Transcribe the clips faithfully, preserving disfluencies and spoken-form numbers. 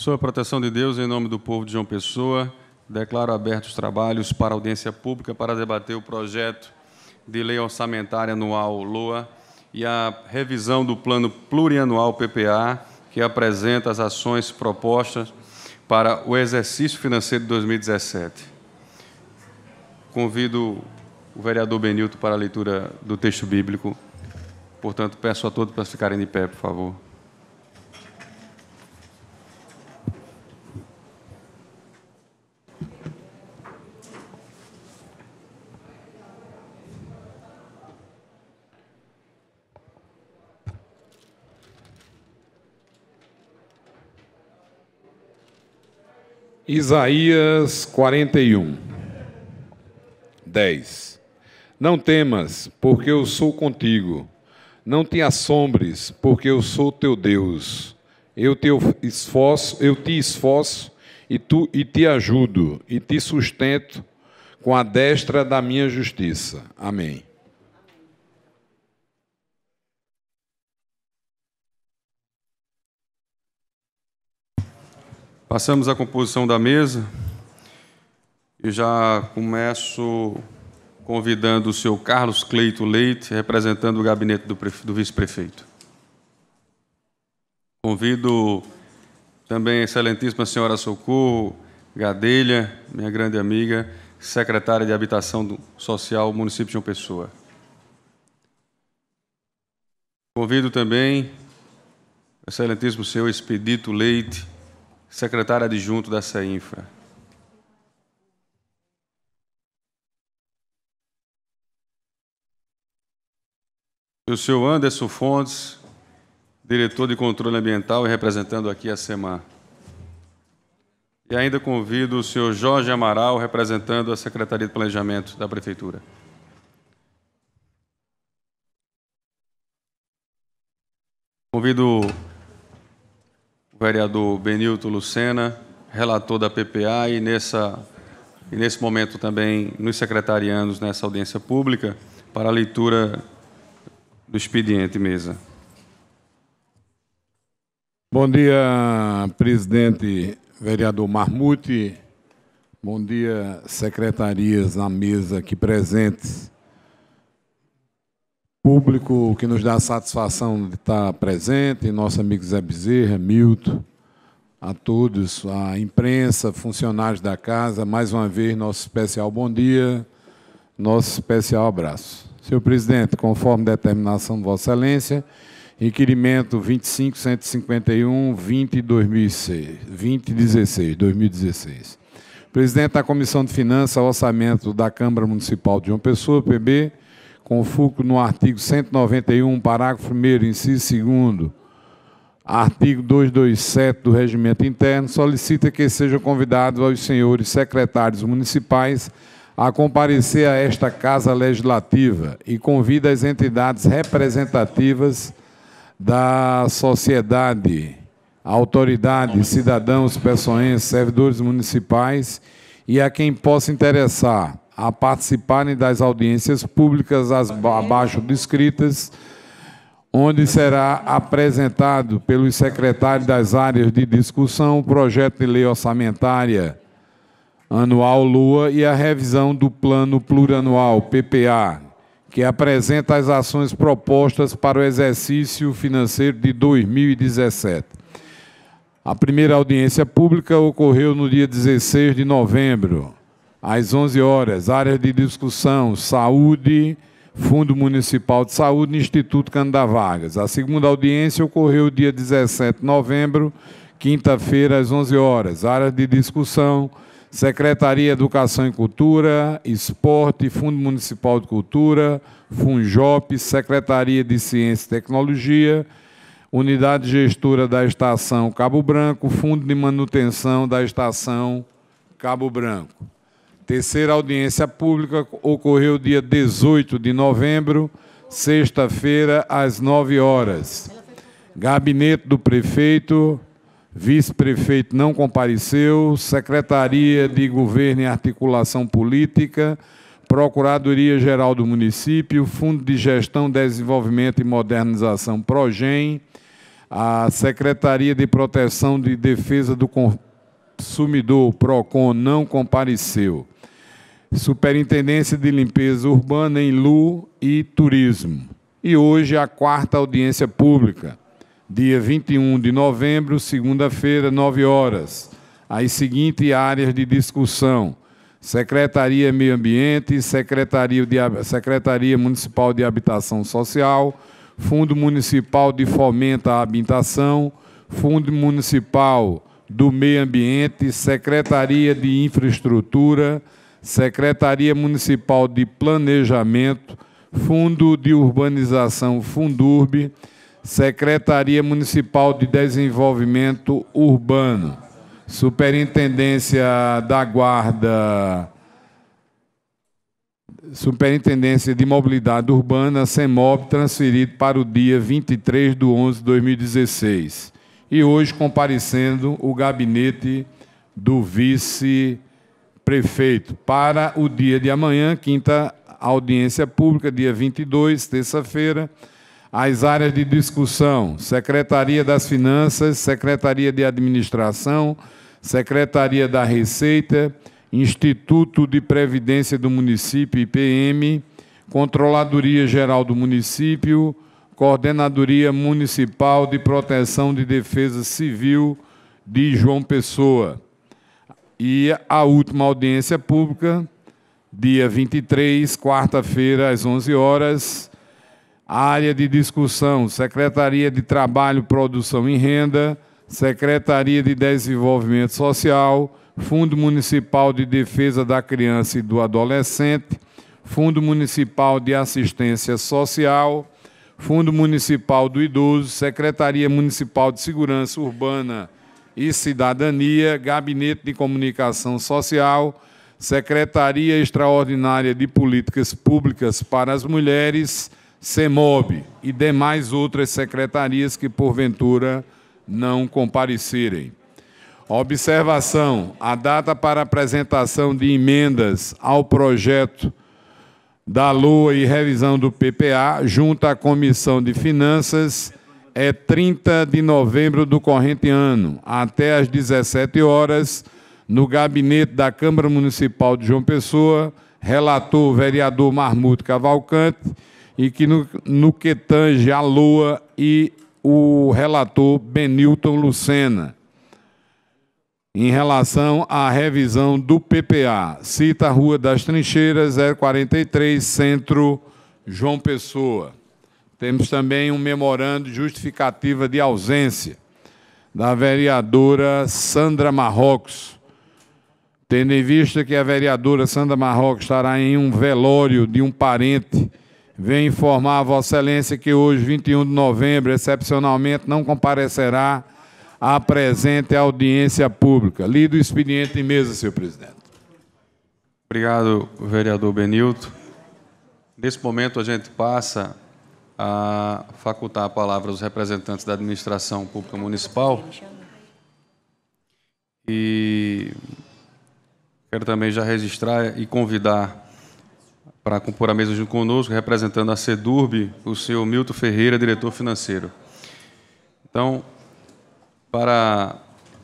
Sob a proteção de Deus, em nome do povo de João Pessoa, declaro abertos os trabalhos para audiência pública para debater o projeto de lei orçamentária anual L O A e a revisão do plano plurianual P P A, que apresenta as ações propostas para o exercício financeiro de dois mil e dezessete. Convido o vereador Benilton para a leitura do texto bíblico. Portanto, peço a todos para ficarem de pé, por favor. Isaías quarenta e um, dez. Não temas, porque eu sou contigo. Não te assombres, porque eu sou teu Deus. Eu te esforço, eu te esforço e, tu, e te ajudo, e te sustento com a destra da minha justiça. Amém. Passamos à composição da mesa. Eu já começo convidando o senhor Carlos Cleito Leite, representando o gabinete do, do vice-prefeito. Convido também a excelentíssima senhora Socorro Gadelha, minha grande amiga, secretária de Habitação Social do município de João Pessoa. Convido também o excelentíssimo senhor Expedito Leite, secretário adjunto da CEINFRA. O senhor Anderson Fontes, diretor de controle ambiental e representando aqui a SEMAR. E ainda convido o senhor Jorge Amaral, representando a Secretaria de Planejamento da Prefeitura. Convido o vereador Benilton Lucena, relator da P P A, e, nessa, e nesse momento também nos secretarianos nessa audiência pública, para a leitura do expediente. Mesa. Bom dia, presidente vereador Marmute. Bom dia, secretarias na mesa aqui presentes. Público que nos dá a satisfação de estar presente, nosso amigo Zé Bezerra, Milton, a todos, a imprensa, funcionários da casa, mais uma vez, nosso especial bom dia, nosso especial abraço. Senhor presidente, conforme determinação de Vossa Excelência, requerimento vinte e cinco, cento e cinquenta e um, vinte, dois mil e dezesseis. Presidente da Comissão de Finanças, Orçamento da Câmara Municipal de João Pessoa, P B, com fulcro no artigo cento e noventa e um, parágrafo primeiro, inciso segundo, artigo duzentos e vinte e sete do Regimento Interno, solicita que sejam convidados os senhores secretários municipais a comparecer a esta Casa Legislativa e convida as entidades representativas da sociedade, autoridades, cidadãos, pessoenses, servidores municipais e a quem possa interessar a participarem das audiências públicas abaixo descritas, onde será apresentado pelos secretários das áreas de discussão o projeto de lei orçamentária anual L O A e a revisão do plano plurianual P P A, que apresenta as ações propostas para o exercício financeiro de dois mil e dezessete. A primeira audiência pública ocorreu no dia dezesseis de novembro, às onze horas, áreas de discussão, saúde, Fundo Municipal de Saúde e Instituto Cândido Vargas. A segunda audiência ocorreu dia dezessete de novembro, quinta-feira, às onze horas, áreas de discussão, Secretaria de Educação e Cultura, Esporte, Fundo Municipal de Cultura, Funjop, Secretaria de Ciência e Tecnologia, Unidade Gestora da Estação Cabo Branco, Fundo de Manutenção da Estação Cabo Branco. Terceira audiência pública ocorreu dia dezoito de novembro, sexta-feira, às nove horas. Gabinete do Prefeito, vice-prefeito não compareceu, Secretaria de Governo e Articulação Política, Procuradoria-Geral do Município, Fundo de Gestão, Desenvolvimento e Modernização, PROGEM, A Secretaria de Proteção e Defesa do Consumidor, PROCON, não compareceu. Superintendência de Limpeza Urbana em Lu e Turismo. E hoje a quarta audiência pública, dia vinte e um de novembro, segunda-feira, nove horas. As seguintes áreas de discussão: Secretaria Meio Ambiente, Secretaria, de, Secretaria Municipal de Habitação Social, Fundo Municipal de Fomento à Habitação, Fundo Municipal do Meio Ambiente, Secretaria de Infraestrutura, Secretaria Municipal de Planejamento, Fundo de Urbanização Fundurb, Secretaria Municipal de Desenvolvimento Urbano, Superintendência da Guarda, Superintendência de Mobilidade Urbana, SEMOB, transferido para o dia vinte e três de onze de dois mil e dezesseis. E hoje comparecendo o gabinete do vice-prefeito para o dia de amanhã, quinta audiência pública, dia vinte e dois, terça-feira. As áreas de discussão: Secretaria das Finanças, Secretaria de Administração, Secretaria da Receita, Instituto de Previdência do Município, I P M, Controladoria Geral do Município, Coordenadoria Municipal de Proteção de Defesa Civil de João Pessoa. E a última audiência pública, dia vinte e três, quarta-feira, às onze horas, área de discussão: Secretaria de Trabalho, Produção e Renda, Secretaria de Desenvolvimento Social, Fundo Municipal de Defesa da Criança e do Adolescente, Fundo Municipal de Assistência Social, Fundo Municipal do Idoso, Secretaria Municipal de Segurança Urbana e Cidadania, Gabinete de Comunicação Social, Secretaria Extraordinária de Políticas Públicas para as Mulheres, SEMOB, e demais outras secretarias que, porventura, não comparecerem. Observação: a data para apresentação de emendas ao projeto da LOA e revisão do P P A, junto à Comissão de Finanças, é trinta de novembro do corrente ano, até às dezessete horas, no gabinete da Câmara Municipal de João Pessoa, relator o vereador Marmuto Cavalcante, e que no, no que tange a LOA e o relator Benilton Lucena, em relação à revisão do P P A. Cita a Rua das Trincheiras, zero quarenta e três, Centro, João Pessoa. Temos também um memorando de justificativa de ausência da vereadora Sandra Marrocos. Tendo em vista que a vereadora Sandra Marrocos estará em um velório de um parente, venho informar a Vossa Excelência que hoje, vinte e um de novembro, excepcionalmente, não comparecerá à presente audiência pública. Lido o expediente em mesa, senhor presidente. Obrigado, vereador Benilton. Nesse momento, a gente passa a facultar a palavra aos representantes da administração pública municipal. E quero também já registrar e convidar para compor a mesa junto conosco, representando a SEDURB, o senhor Milton Ferreira, diretor financeiro. Então, para...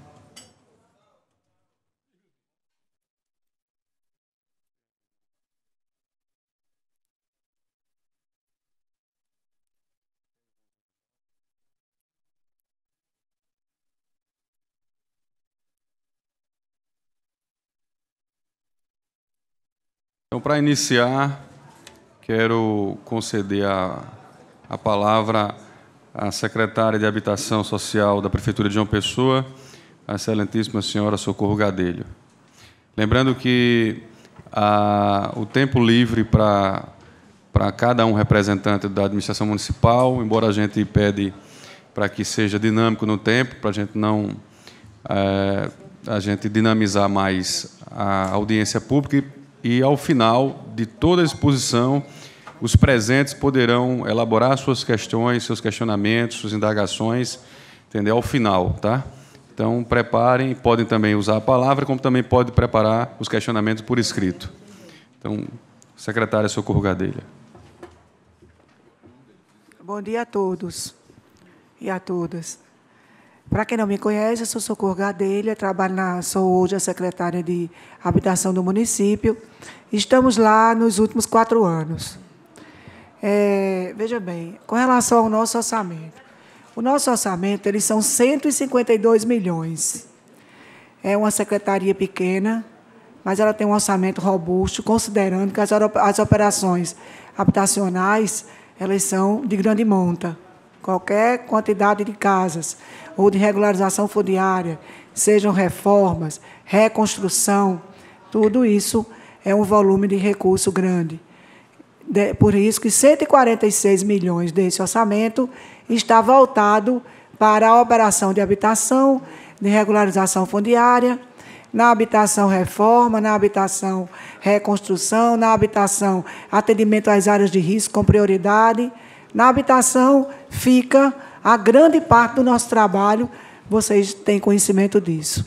Então, para iniciar, quero conceder a, a palavra à secretária de Habitação Social da Prefeitura de João Pessoa, a excelentíssima senhora Socorro Gadelho. Lembrando que a, o tempo livre para para cada um representante da administração municipal, embora a gente pede para que seja dinâmico no tempo, para a gente não é, a gente dinamizar mais a audiência pública, e, ao final de toda a exposição, os presentes poderão elaborar suas questões, seus questionamentos, suas indagações, entendeu? Ao final, tá? Então, preparem, podem também usar a palavra, como também pode preparar os questionamentos por escrito. Então, secretária Socorro Gadelha. Bom dia a todos. e a todas. Para quem não me conhece, eu sou Socorro Gadelha, trabalho na, sou hoje a secretária de Habitação do município. Estamos lá nos últimos quatro anos. É, veja bem, com relação ao nosso orçamento. O nosso orçamento, eles são cento e cinquenta e dois milhões. É uma secretaria pequena, mas ela tem um orçamento robusto, considerando que as, as operações habitacionais, elas são de grande monta. Qualquer quantidade de casas ou de regularização fundiária, sejam reformas, reconstrução, tudo isso é um volume de recurso grande. De, por isso que cento e quarenta e seis milhões desse orçamento está voltado para a operação de habitação, de regularização fundiária, na habitação reforma, na habitação reconstrução, na habitação atendimento às áreas de risco com prioridade. Na habitação fica a grande parte do nosso trabalho, vocês têm conhecimento disso.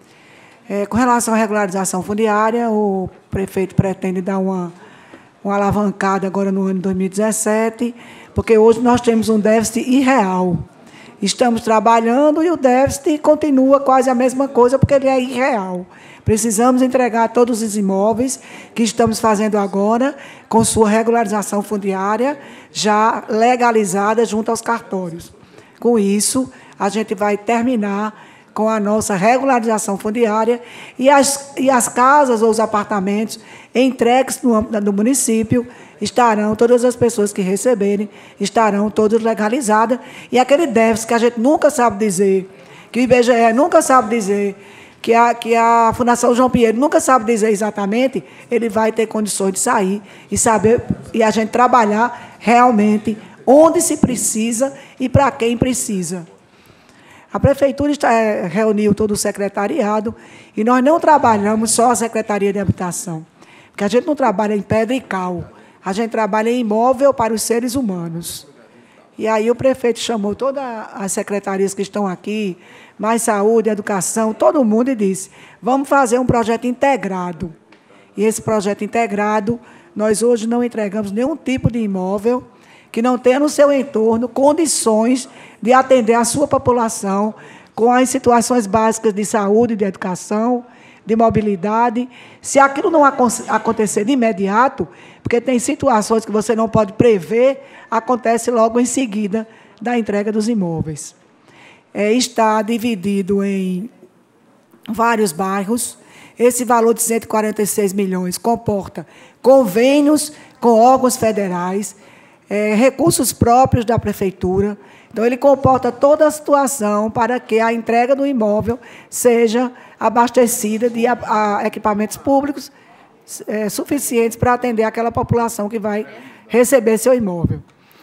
É, com relação à regularização fundiária, o prefeito pretende dar uma, uma alavancada agora no ano de dois mil e dezessete, porque hoje nós temos um déficit irreal. Estamos trabalhando e o déficit continua quase a mesma coisa, porque ele é irreal. Precisamos entregar todos os imóveis que estamos fazendo agora, com sua regularização fundiária, já legalizada junto aos cartórios. Com isso, a gente vai terminar com a nossa regularização fundiária e as, e as casas ou os apartamentos entregues no âmbito do município estarão, todas as pessoas que receberem, estarão todas legalizadas. E aquele déficit que a gente nunca sabe dizer, que o I B G E nunca sabe dizer, que a, que a Fundação João Pinheiro nunca sabe dizer exatamente, ele vai ter condições de sair e saber, e a gente trabalhar realmente onde se precisa e para quem precisa. A Prefeitura está, é, reuniu todo o secretariado e nós não trabalhamos só a Secretaria de Habitação, porque a gente não trabalha em pedra e cal, a gente trabalha em imóvel para os seres humanos. E aí o prefeito chamou todas as secretarias que estão aqui, mais saúde, educação, todo mundo, e disse, vamos fazer um projeto integrado. E esse projeto integrado, nós hoje não entregamos nenhum tipo de imóvel que não tenha no seu entorno condições de atender a sua população com as situações básicas de saúde, de educação, de mobilidade. Se aquilo não acontecer de imediato, porque tem situações que você não pode prever, acontece logo em seguida da entrega dos imóveis. É, está dividido em vários bairros. Esse valor de cento e quarenta e seis milhões comporta convênios com órgãos federais, é, recursos próprios da Prefeitura. Então, ele comporta toda a situação para que a entrega do imóvel seja abastecida de a, a equipamentos públicos é, suficientes para atender aquela população que vai receber seu imóvel.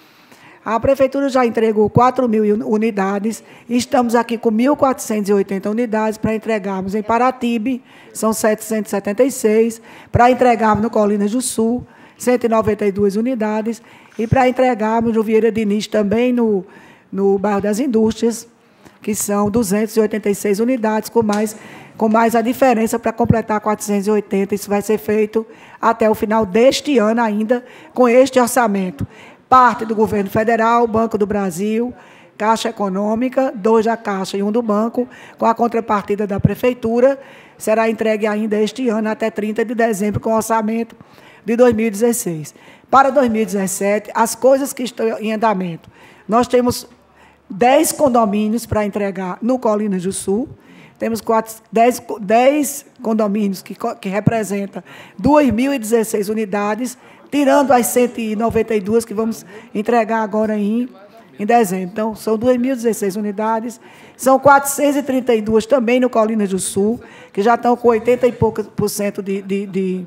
A Prefeitura já entregou quatro mil unidades, e estamos aqui com mil quatrocentas e oitenta unidades para entregarmos em Paratibe, são setecentas e setenta e seis, para entregarmos no Colinas do Sul, cento e noventa e duas unidades, e para entregarmos no Vieira Diniz também, no, no bairro das Indústrias, que são duzentas e oitenta e seis unidades, com mais, com mais a diferença para completar quatrocentas e oitenta. Isso vai ser feito até o final deste ano ainda, com este orçamento. Parte do governo federal, Banco do Brasil, Caixa Econômica, dois da Caixa e um do Banco, com a contrapartida da Prefeitura, será entregue ainda este ano, até trinta de dezembro, com o orçamento de dois mil e dezesseis. Para dois mil e dezessete, as coisas que estão em andamento. Nós temos dez condomínios para entregar no Colinas do Sul, temos quatro, dez, dez condomínios que, que representam duas mil e dezesseis unidades, tirando as cento e noventa e duas que vamos entregar agora em, em dezembro. Então, são duas mil e dezesseis unidades, são quatrocentas e trinta e duas também no Colinas do Sul, que já estão com oitenta e poucos por cento de, de, de,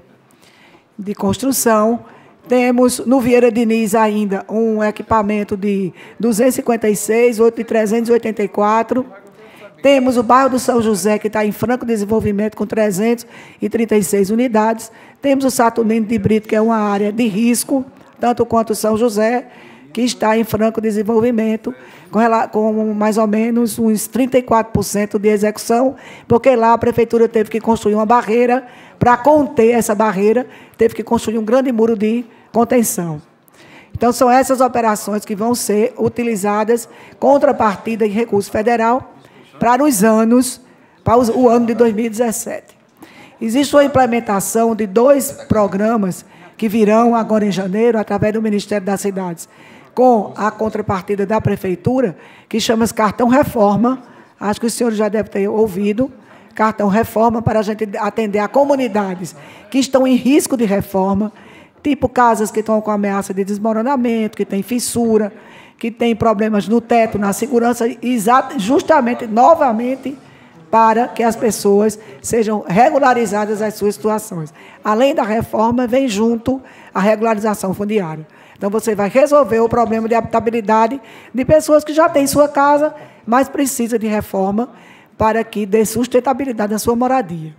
de construção. Temos no Vieira Diniz ainda um equipamento de duzentos e cinquenta e seis, outro de trezentos e oitenta e quatro. Temos o bairro do São José, que está em franco desenvolvimento, com trezentas e trinta e seis unidades. Temos o Saturnino de Brito, que é uma área de risco, tanto quanto o São José, que está em franco desenvolvimento, com, com mais ou menos uns trinta e quatro por cento de execução, porque lá a Prefeitura teve que construir uma barreira. Para conter essa barreira, teve que construir um grande muro de contenção. Então, são essas operações que vão ser utilizadas, contrapartida em recurso federal, para os anos, para o ano de dois mil e dezessete. Existe uma implementação de dois programas que virão agora em janeiro, através do Ministério das Cidades, com a contrapartida da Prefeitura, que chama-se Cartão Reforma. Acho que os senhores já devem ter ouvido. Cartão Reforma, para a gente atender a comunidades que estão em risco de reforma, tipo casas que estão com ameaça de desmoronamento, que tem fissura, que tem problemas no teto, na segurança, justamente, novamente, para que as pessoas sejam regularizadas as suas situações. Além da reforma, vem junto a regularização fundiária. Então, você vai resolver o problema de habitabilidade de pessoas que já têm sua casa, mas precisa de reforma para que dê sustentabilidade à sua moradia.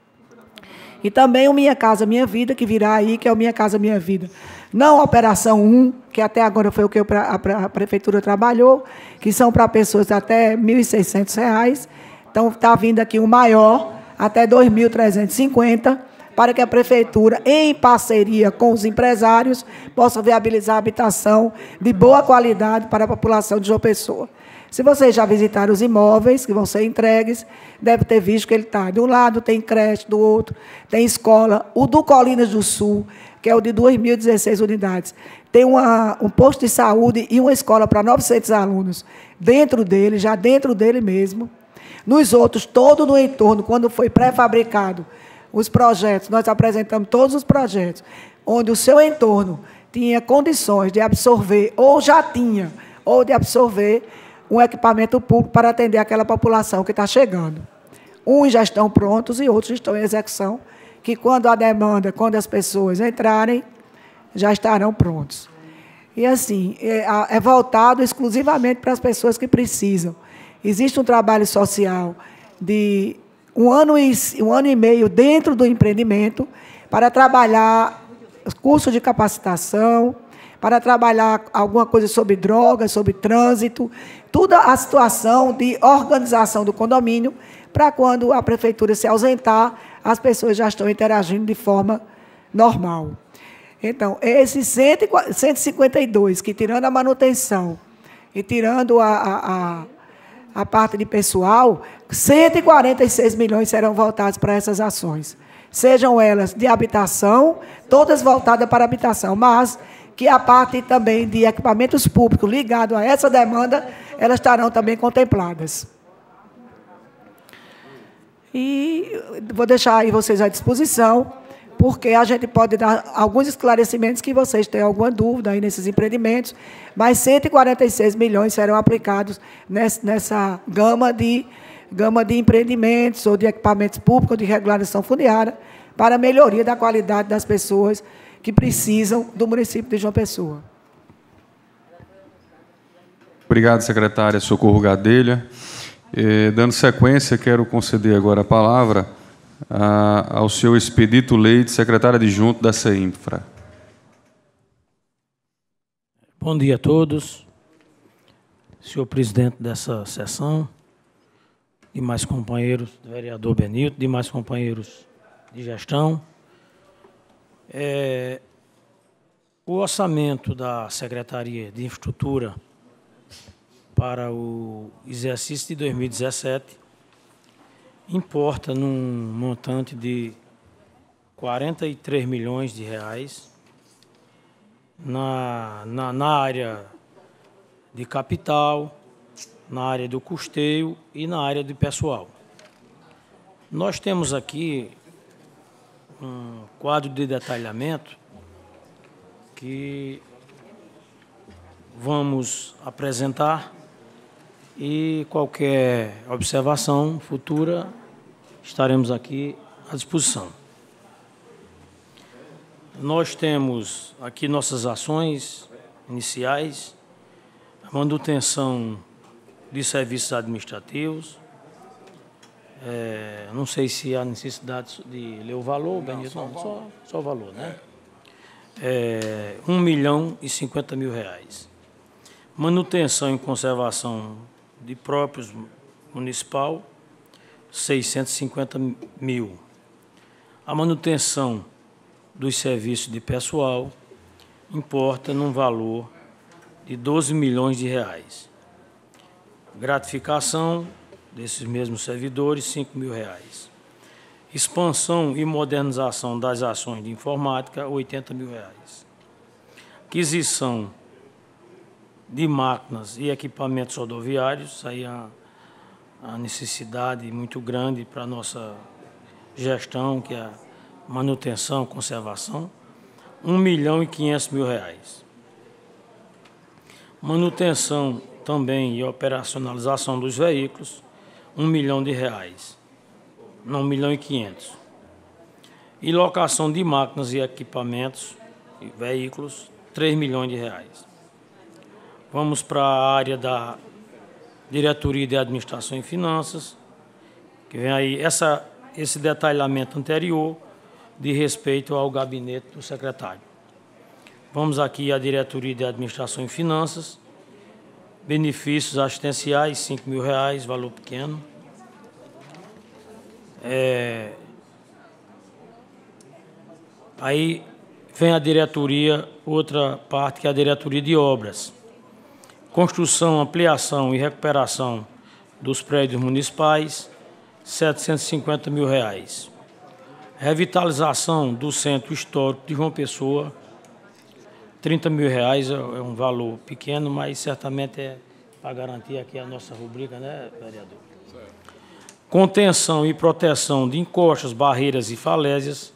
E também o Minha Casa Minha Vida, que virá aí, que é o Minha Casa Minha Vida. Não a Operação um, que até agora foi o que a Prefeitura trabalhou, que são para pessoas até mil e seiscentos reais. Então, está vindo aqui o maior, até dois mil trezentos e cinquenta, para que a Prefeitura, em parceria com os empresários, possa viabilizar a habitação de boa qualidade para a população de João Pessoa. Se vocês já visitaram os imóveis que vão ser entregues, deve ter visto que ele está. De um lado tem creche, do outro tem escola. O do Colinas do Sul, que é o de duas mil e dezesseis unidades, tem uma, um posto de saúde e uma escola para novecentos alunos dentro dele, já dentro dele mesmo. Nos outros, todo no entorno, quando foi pré-fabricado os projetos, nós apresentamos todos os projetos, onde o seu entorno tinha condições de absorver, ou já tinha, ou de absorver um equipamento público para atender aquela população que está chegando. Uns já estão prontos e outros estão em execução, que quando a demanda, quando as pessoas entrarem, já estarão prontos. E, assim, é, é voltado exclusivamente para as pessoas que precisam. Existe um trabalho social de um ano e, um ano e meio dentro do empreendimento para trabalhar curso de capacitação, para trabalhar alguma coisa sobre drogas, sobre trânsito, toda a situação de organização do condomínio, para quando a Prefeitura se ausentar, as pessoas já estão interagindo de forma normal. Então, esses cento e cinquenta e dois, que tirando a manutenção e tirando a, a, a parte de pessoal, cento e quarenta e seis milhões serão voltados para essas ações. Sejam elas de habitação, todas voltadas para a habitação, mas que a parte também de equipamentos públicos ligado a essa demanda, elas estarão também contempladas. E vou deixar aí vocês à disposição, porque a gente pode dar alguns esclarecimentos que vocês têm alguma dúvida aí nesses empreendimentos, mas cento e quarenta e seis milhões serão aplicados nessa, nessa gama, de, gama de empreendimentos ou de equipamentos públicos de regularização fundiária para a melhoria da qualidade das pessoas que precisam do município de João Pessoa. Obrigado, secretária Socorro Gadelha. Eh, dando sequência, quero conceder agora a palavra a, ao senhor Expedito Leite, secretário adjunto da CEINFRA. Bom dia a todos. Senhor presidente dessa sessão, demais companheiros, vereador Benilton, demais companheiros de gestão. É, o orçamento da Secretaria de Infraestrutura para o exercício de dois mil e dezessete importa num montante de quarenta e três milhões de reais na, na, na área de capital, na área do custeio e na área de pessoal. Nós temos aqui um quadro de detalhamento que vamos apresentar e qualquer observação futura estaremos aqui à disposição. Nós temos aqui nossas ações iniciais, a manutenção de serviços administrativos. É, não sei se há necessidade de ler o valor, Benito, não, só, só o valor, né? É, um milhão e cinquenta mil reais. Manutenção e conservação de próprios municipal, seiscentos e cinquenta mil. A manutenção dos serviços de pessoal, importa num valor de doze milhões de reais. Gratificação desses mesmos servidores, cinco mil reais. Expansão e modernização das ações de informática, oitenta mil reais. Aquisição de máquinas e equipamentos rodoviários, aí a, a necessidade muito grande para a nossa gestão, que é a manutenção, conservação, um milhão e quinhentos mil reais. Manutenção também e operacionalização dos veículos, um milhão de reais, não, um milhão e quinhentos. E locação de máquinas e equipamentos e veículos, três milhões de reais. Vamos para a área da Diretoria de Administração e Finanças, que vem aí essa, esse detalhamento anterior de respeito ao gabinete do secretário. Vamos aqui à Diretoria de Administração e Finanças, benefícios assistenciais, cinco mil reais, valor pequeno. É, aí vem a diretoria, outra parte que é a Diretoria de Obras. Construção, ampliação e recuperação dos prédios municipais, setecentos e cinquenta mil reais. Revitalização do Centro Histórico de João Pessoa, trinta mil reais, é um valor pequeno, mas certamente é para garantir aqui a nossa rubrica, né, vereador? Certo. Contenção e proteção de encostas, barreiras e falésias,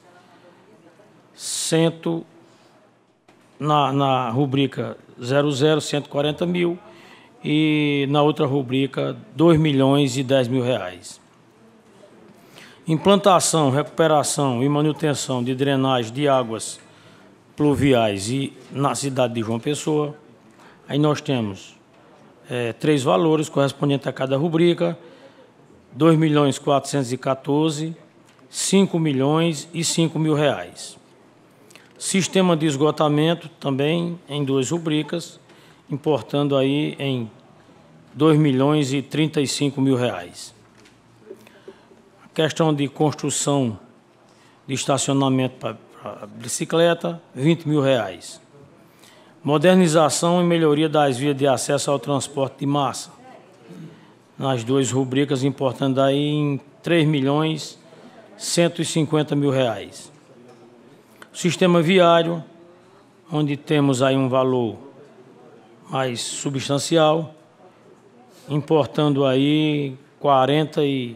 cento, na, na rubrica zero zero, cento e quarenta mil, e na outra rubrica, dois milhões e dez mil reais. Implantação, recuperação e manutenção de drenagem de águas pluviais e na cidade de João Pessoa. Aí nós temos é, três valores correspondentes a cada rubrica, dois milhões quatrocentos e quatorze, cinco milhões e cinco mil reais. Sistema de esgotamento também em duas rubricas, importando aí em dois milhões e trinta e cinco mil reais. Questão de construção de estacionamento para bicicleta, vinte mil reais. Modernização e melhoria das vias de acesso ao transporte de massa, nas duas rubricas, importando aí em três milhões cento e cinquenta mil reais. Sistema viário, onde temos aí um valor mais substancial, importando aí quarenta e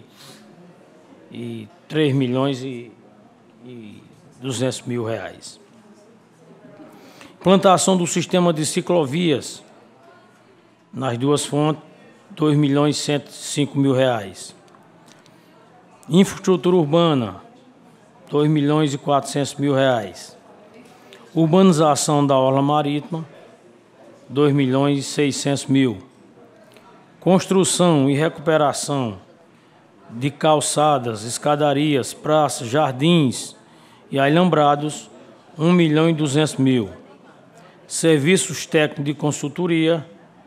três milhões e duzentos mil reais. Implantação do sistema de ciclovias, nas duas fontes, dois milhões e cento e cinco mil reais. Infraestrutura urbana, dois milhões e quatrocentos mil reais. Urbanização da orla marítima, dois milhões e seiscentos mil. Construção e recuperação de calçadas, escadarias, praças, jardins e alambrados, um milhão e duzentos mil. Serviços técnicos de consultoria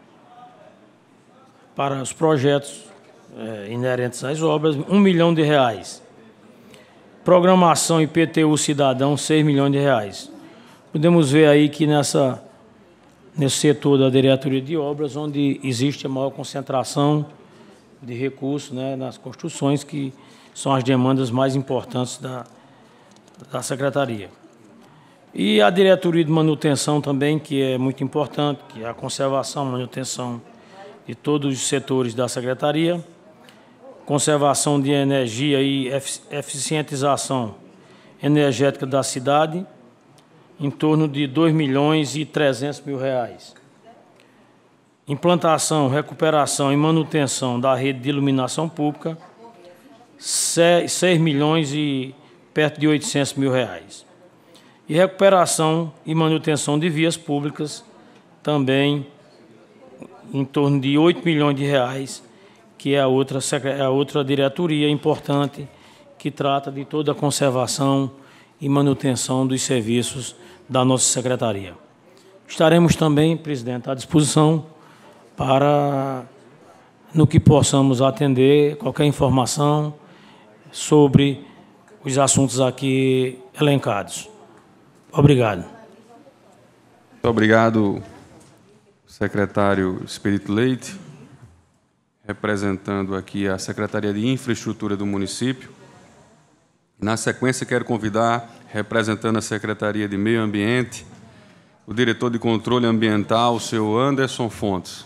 para os projetos é, inerentes às obras, um milhão de reais. Programação I P T U Cidadão, seis milhões de reais. Podemos ver aí que nessa, nesse setor da Diretoria de Obras, onde existe a maior concentração de recursos, né, nas construções, que são as demandas mais importantes da, da Secretaria. E a Diretoria de Manutenção também, que é muito importante, que é a conservação, manutenção de todos os setores da Secretaria, conservação de energia e eficientização energética da cidade, em torno de dois milhões e trezentos mil reais. Implantação, recuperação e manutenção da rede de iluminação pública, seis milhões e perto de oitocentos mil reais. E recuperação e manutenção de vias públicas, também em torno de oito milhões de reais, que é a outra, a outra diretoria importante que trata de toda a conservação e manutenção dos serviços da nossa secretaria. Estaremos também, presidente, à disposição para, no que possamos atender, qualquer informação sobre os assuntos aqui elencados. Obrigado. Muito obrigado, secretário Expedito Leite, representando aqui a Secretaria de Infraestrutura do município. Na sequência, quero convidar, representando a Secretaria de Meio Ambiente, o diretor de Controle Ambiental, o senhor Anderson Fontes.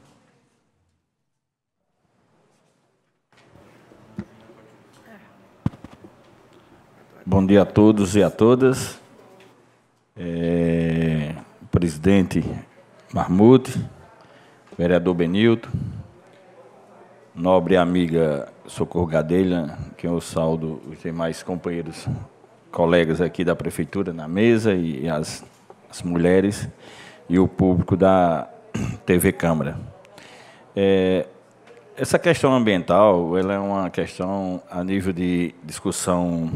Bom dia a todos e a todas. É, o presidente Marmute, vereador Benilton, nobre amiga Socorro Gadelha, que eu saúdo os demais companheiros, colegas aqui da Prefeitura na mesa e as, as mulheres e o público da T V Câmara. É, essa questão ambiental, ela é uma questão a nível de discussão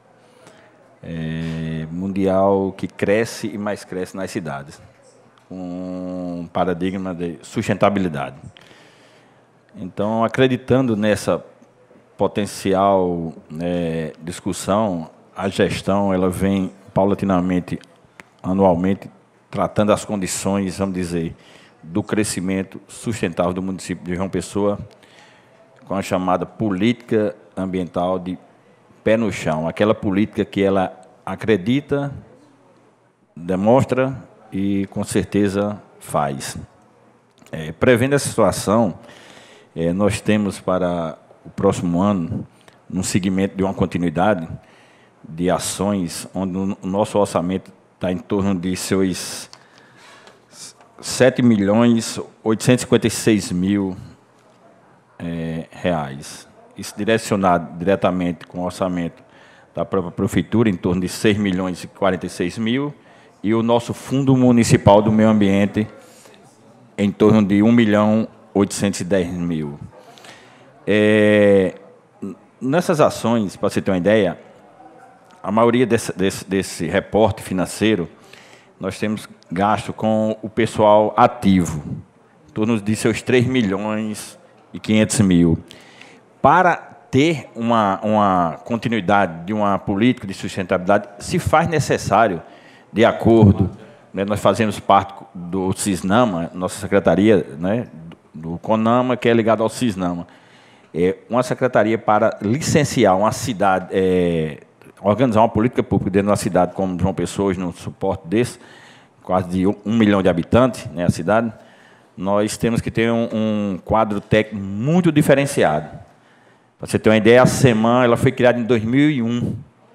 É, mundial que cresce e mais cresce nas cidades, com um paradigma de sustentabilidade. Então, acreditando nessa potencial né, discussão, a gestão ela vem paulatinamente, anualmente, tratando as condições, vamos dizer, do crescimento sustentável do município de João Pessoa, com a chamada política ambiental de pé no chão, aquela política que ela acredita, demonstra e, com certeza, faz. É, prevendo essa situação, é, nós temos para o próximo ano, num segmento de uma continuidade de ações, onde o nosso orçamento está em torno de seus sete milhões oitocentos e cinquenta e seis mil é, reais. Isso direcionado diretamente com o orçamento da própria Prefeitura, em torno de seis milhões e quarenta e seis mil, e o nosso Fundo Municipal do Meio Ambiente, em torno de um milhão oitocentos e dez mil. É, nessas ações, para você ter uma ideia, a maioria desse, desse, desse reporte financeiro, nós temos gasto com o pessoal ativo, em torno de seus três milhões e quinhentos mil. Para ter uma, uma continuidade de uma política de sustentabilidade, se faz necessário, de acordo, né, nós fazemos parte do CISNAMA, nossa secretaria, né, do CONAMA, que é ligado ao CISNAMA, é uma secretaria para licenciar uma cidade, é, organizar uma política pública dentro de uma cidade como João Pessoa, num suporte desse, quase de um, um milhão de habitantes, né, a cidade, nós temos que ter um, um quadro técnico muito diferenciado. Para você ter uma ideia, a SEMAN ela foi criada em dois mil e um.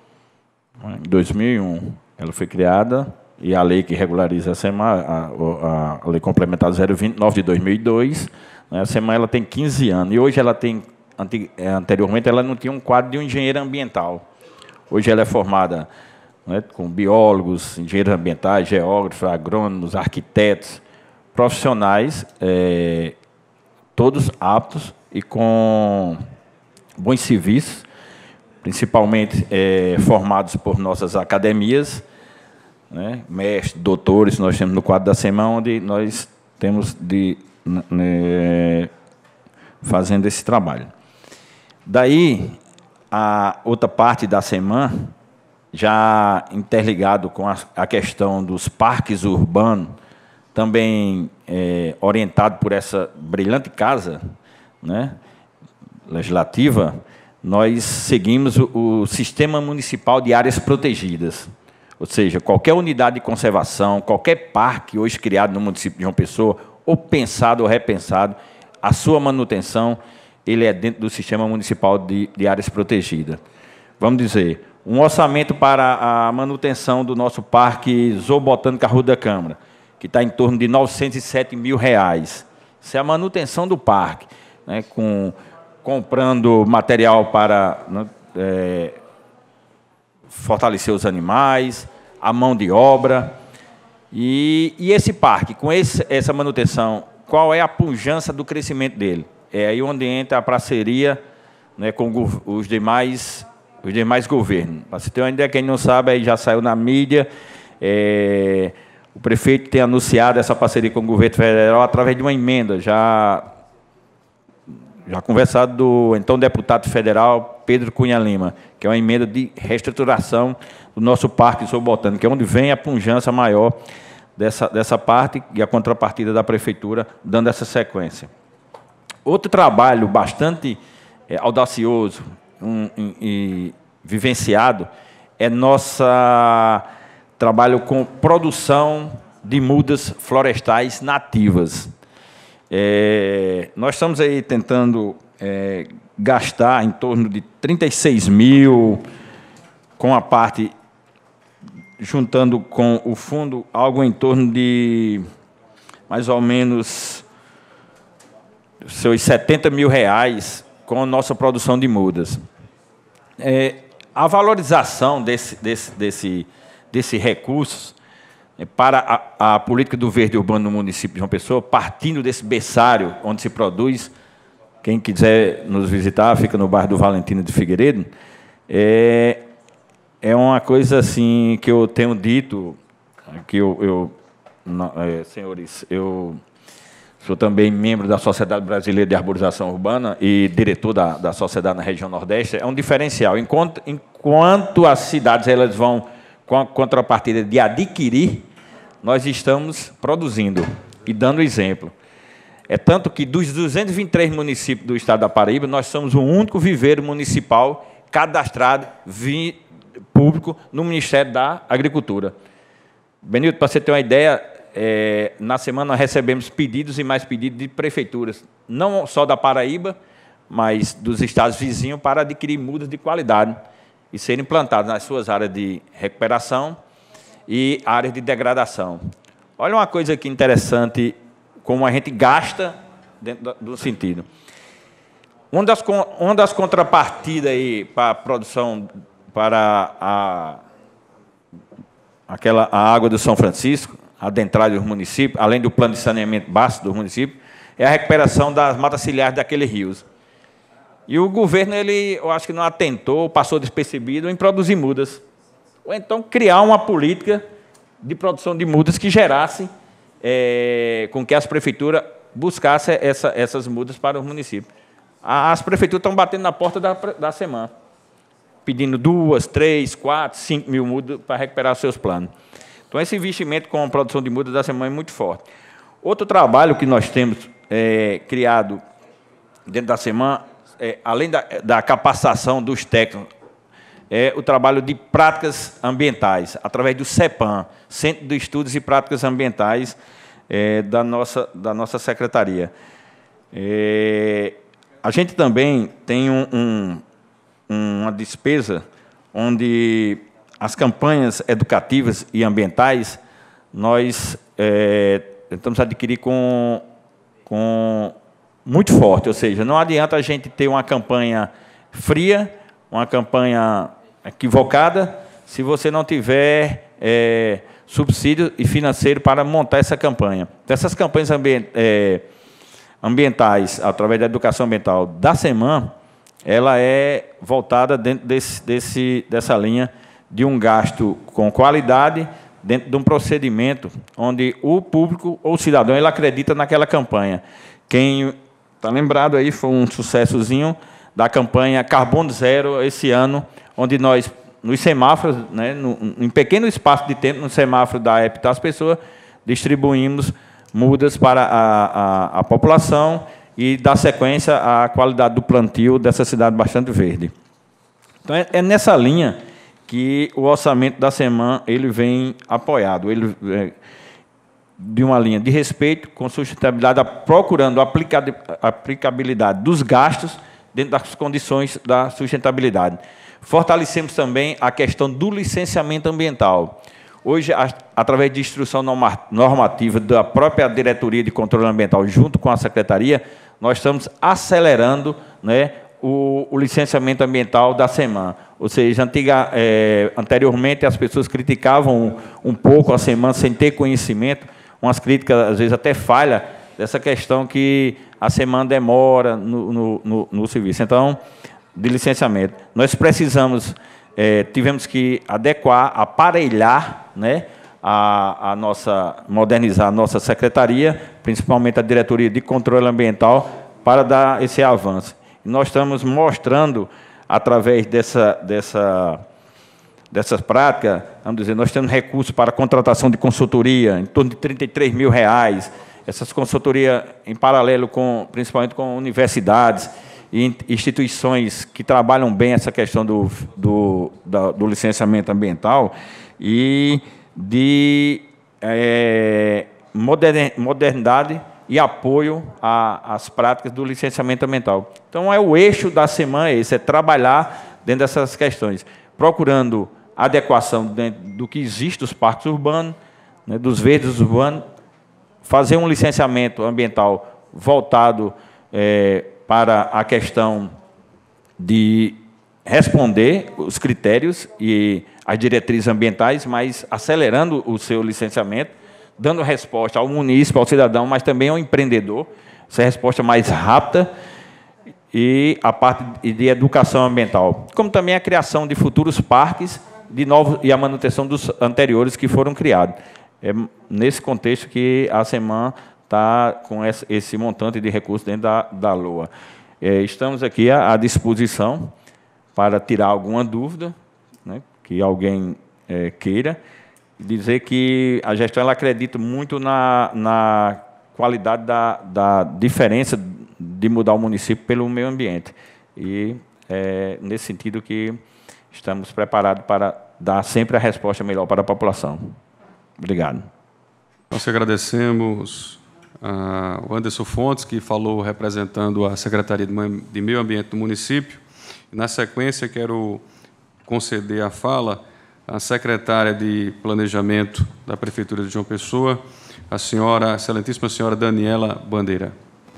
Em dois mil e um, ela foi criada, e a lei que regulariza a SEMAN, a, a, a Lei Complementar zero vinte e nove de dois mil e dois, né, a SEMAN ela tem quinze anos, e hoje ela tem, anteriormente, ela não tinha um quadro de um engenheiro ambiental. Hoje ela é formada né, com biólogos, engenheiros ambientais, geógrafos, agrônomos, arquitetos, profissionais, é, todos aptos e com bons serviços, principalmente é, formados por nossas academias, né, mestres, doutores, nós temos no quadro da SEMAN, onde nós temos de né, fazendo esse trabalho. Daí, a outra parte da SEMAN, já interligado com a, a questão dos parques urbanos, também é, orientado por essa brilhante casa, né, legislativa, nós seguimos o, o Sistema Municipal de Áreas Protegidas. Ou seja, qualquer unidade de conservação, qualquer parque hoje criado no município de João Pessoa, ou pensado ou repensado, a sua manutenção, ele é dentro do Sistema Municipal de, de Áreas Protegidas. Vamos dizer, um orçamento para a manutenção do nosso Parque Zoobotânico Rua da Câmara, que está em torno de novecentos e sete mil reais. Isso é a manutenção do parque, né, com... comprando material para né, é, fortalecer os animais, a mão de obra. E, e esse parque, com esse, essa manutenção, qual é a pujança do crescimento dele? É aí onde entra a parceria né, com os demais, os demais governos. Para você ter uma ideia, quem não sabe, aí já saiu na mídia, é, o prefeito tem anunciado essa parceria com o governo federal através de uma emenda, já... já conversado do então deputado federal Pedro Cunha Lima, que é uma emenda de reestruturação do nosso Parque Zoobotânico, que é onde vem a pujança maior dessa, dessa parte e a contrapartida da Prefeitura, dando essa sequência. Outro trabalho bastante é, audacioso um, um, e vivenciado é nosso trabalho com produção de mudas florestais nativas. É, nós estamos aí tentando é, gastar em torno de trinta e seis mil, com a parte, juntando com o fundo, algo em torno de mais ou menos seus setenta mil reais com a nossa produção de mudas. É, a valorização desse, desse, desse, desse recurso para a, a política do verde urbano no município de João Pessoa, partindo desse berçário onde se produz, quem quiser nos visitar, fica no bairro do Valentina de Figueiredo, é, é uma coisa assim que eu tenho dito, que eu, eu não, é, senhores, eu sou também membro da Sociedade Brasileira de Arborização Urbana e diretor da, da sociedade na região Nordeste, é um diferencial. Enquanto, enquanto as cidades elas vão com a contrapartida de adquirir, nós estamos produzindo e dando exemplo. É tanto que, dos duzentos e vinte e três municípios do estado da Paraíba, nós somos o único viveiro municipal cadastrado vi, público no Ministério da Agricultura. Benilton, para você ter uma ideia, é, na semana nós recebemos pedidos e mais pedidos de prefeituras, não só da Paraíba, mas dos estados vizinhos, para adquirir mudas de qualidade e serem plantadas nas suas áreas de recuperação e áreas de degradação. Olha uma coisa aqui interessante, como a gente gasta dentro do sentido. Uma das, uma das contrapartidas aí para a produção, para a, aquela, a água do São Francisco, adentrar dos municípios, além do plano de saneamento básico do município, é a recuperação das matas ciliares daqueles rios. E o governo, ele, eu acho que não atentou, passou despercebido em produzir mudas. Ou então criar uma política de produção de mudas que gerasse, é, com que as prefeituras buscassem essa, essas mudas para os municípios. As prefeituras estão batendo na porta da, da semana, pedindo duas, três, quatro, cinco mil mudas para recuperar seus planos. Então, esse investimento com a produção de mudas da semana é muito forte. Outro trabalho que nós temos é, criado dentro da semana, É, além da, da capacitação dos técnicos, é o trabalho de práticas ambientais, através do CEPAM, Centro de Estudos e Práticas Ambientais, é, da, nossa, da nossa secretaria. É, a gente também tem um, um, uma despesa onde as campanhas educativas e ambientais nós é, tentamos adquirir com... com muito forte, ou seja, não adianta a gente ter uma campanha fria, uma campanha equivocada, se você não tiver é, subsídio e financeiro para montar essa campanha. Então, essas campanhas ambient, é, ambientais, através da educação ambiental da SEMAN, ela é voltada dentro desse, desse, dessa linha de um gasto com qualidade, dentro de um procedimento onde o público ou o cidadão ele acredita naquela campanha. Quem está lembrado aí, foi um sucessozinho da campanha Carbono Zero esse ano, onde nós, nos semáforos, né, no, em pequeno espaço de tempo, no semáforo da Epital, as pessoas distribuímos mudas para a, a, a população e dar sequência à qualidade do plantio dessa cidade bastante verde. Então, é, é nessa linha que o orçamento da SEMAN ele vem apoiado. Ele é, de uma linha de respeito, com sustentabilidade, procurando a aplicabilidade dos gastos dentro das condições da sustentabilidade. Fortalecemos também a questão do licenciamento ambiental. Hoje, através de instrução normativa da própria Diretoria de Controle Ambiental, junto com a Secretaria, nós estamos acelerando, né, o, o licenciamento ambiental da SEMAN. Ou seja, antiga, é, anteriormente as pessoas criticavam um, um pouco a SEMAN sem ter conhecimento, umas críticas, às vezes, até falha, dessa questão que a SEMAN demora no, no, no, no serviço. Então, de licenciamento. Nós precisamos, é, tivemos que adequar, aparelhar, né, a, a nossa, modernizar a nossa secretaria, principalmente a Diretoria de Controle Ambiental, para dar esse avanço. E nós estamos mostrando, através dessa, dessa dessas práticas, vamos dizer, nós temos recursos para contratação de consultoria, em torno de trinta e três mil reais. Essas consultorias em paralelo, com, principalmente com universidades e instituições que trabalham bem essa questão do, do, da, do licenciamento ambiental e de é, modernidade e apoio às práticas do licenciamento ambiental. Então, é o eixo da semana esse, é trabalhar dentro dessas questões, procurando adequação dentro do que existe dos parques urbanos, né, dos verdes urbanos, fazer um licenciamento ambiental voltado é, para a questão de responder os critérios e as diretrizes ambientais, mas acelerando o seu licenciamento, dando resposta ao munícipe, ao cidadão, mas também ao empreendedor, essa resposta mais rápida, e a parte de educação ambiental, como também a criação de futuros parques de novos, e a manutenção dos anteriores que foram criados. É nesse contexto que a SEMAN está com esse montante de recursos dentro da, da LOA. É, estamos aqui à, à disposição para tirar alguma dúvida, né, que alguém é, queira, dizer que a gestão ela acredita muito na, na qualidade da, da diferença de mudar o município pelo meio ambiente. E é nesse sentido que estamos preparados para dar sempre a resposta melhor para a população. Obrigado. Nós agradecemos ao Anderson Fontes, que falou representando a Secretaria de Meio Ambiente do município. Na sequência, quero conceder a fala à secretária de Planejamento da Prefeitura de João Pessoa, a senhora, a excelentíssima senhora Daniela Bandeira.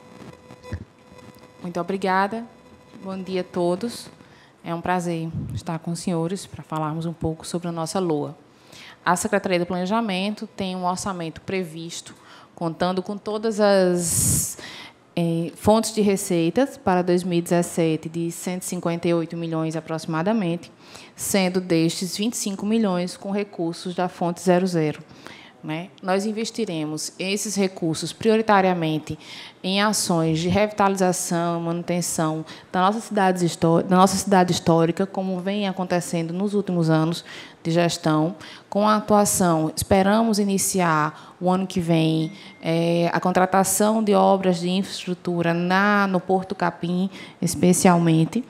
Muito obrigada. Bom dia a todos. É um prazer estar com os senhores para falarmos um pouco sobre a nossa LOA. A Secretaria de Planejamento tem um orçamento previsto, contando com todas as eh, fontes de receitas para dois mil e dezessete de cento e cinquenta e oito milhões aproximadamente, sendo destes vinte e cinco milhões com recursos da fonte zero zero. Né? Nós investiremos esses recursos prioritariamente em ações de revitalização, manutenção da nossa cidade, da nossa cidade histórica, como vem acontecendo nos últimos anos de gestão, com a atuação, esperamos iniciar o ano que vem é, a contratação de obras de infraestrutura na, no Porto Capim, especialmente.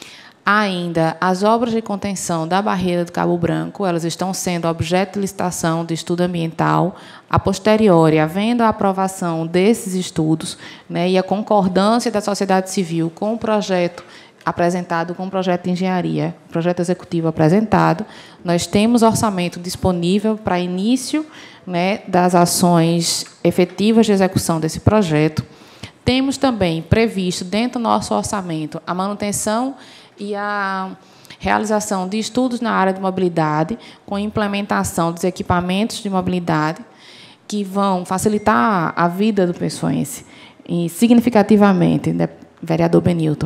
Ainda, as obras de contenção da barreira do Cabo Branco, elas estão sendo objeto de licitação de estudo ambiental. A posteriori, havendo a aprovação desses estudos, né, e a concordância da sociedade civil com o projeto apresentado, com o projeto de engenharia, projeto executivo apresentado, nós temos orçamento disponível para início, né, das ações efetivas de execução desse projeto. Temos também previsto, dentro do nosso orçamento, a manutenção e a realização de estudos na área de mobilidade, com implementação dos equipamentos de mobilidade, que vão facilitar a vida do pessoense, e significativamente, né, vereador Benilton.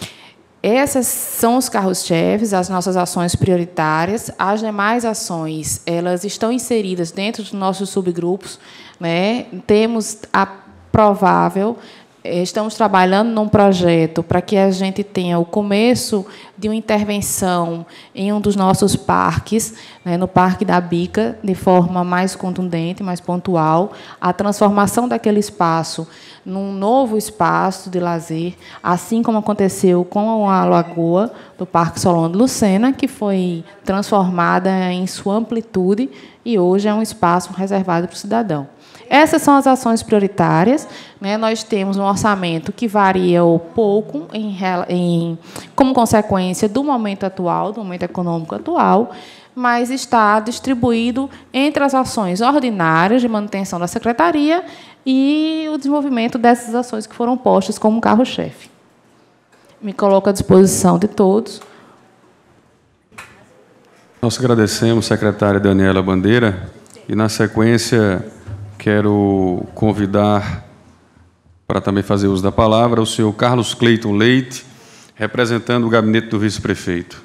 Esses são os carros-chefes, as nossas ações prioritárias. As demais ações, elas estão inseridas dentro dos nossos subgrupos, né? Temos a provável... Estamos trabalhando num projeto para que a gente tenha o começo de uma intervenção em um dos nossos parques, né, no Parque da Bica, de forma mais contundente, mais pontual, a transformação daquele espaço num novo espaço de lazer, assim como aconteceu com a Lagoa do Parque Solon de Lucena, que foi transformada em sua amplitude e hoje é um espaço reservado para o cidadão. Essas são as ações prioritárias. Né? Nós temos um orçamento que varia pouco em, em, como consequência do momento atual, do momento econômico atual, mas está distribuído entre as ações ordinárias de manutenção da Secretaria e o desenvolvimento dessas ações que foram postas como carro-chefe. Me coloco à disposição de todos. Nós agradecemos, secretária Daniela Bandeira, e, na sequência, quero convidar para também fazer uso da palavra o senhor Carlos Cleiton Leite, representando o gabinete do vice-prefeito.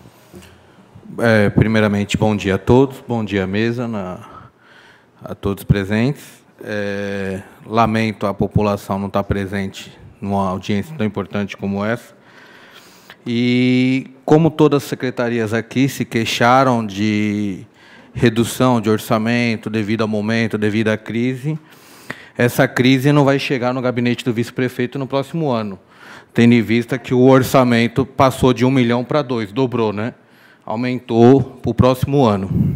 É, primeiramente, bom dia a todos, bom dia à mesa, na, a todos presentes. É, lamento a população não estar presente numa audiência tão importante como essa. E, como todas as secretarias aqui se queixaram de redução de orçamento devido ao momento, devido à crise, essa crise não vai chegar no gabinete do vice-prefeito no próximo ano, tendo em vista que o orçamento passou de um milhão para dois, dobrou, né? Aumentou para o próximo ano.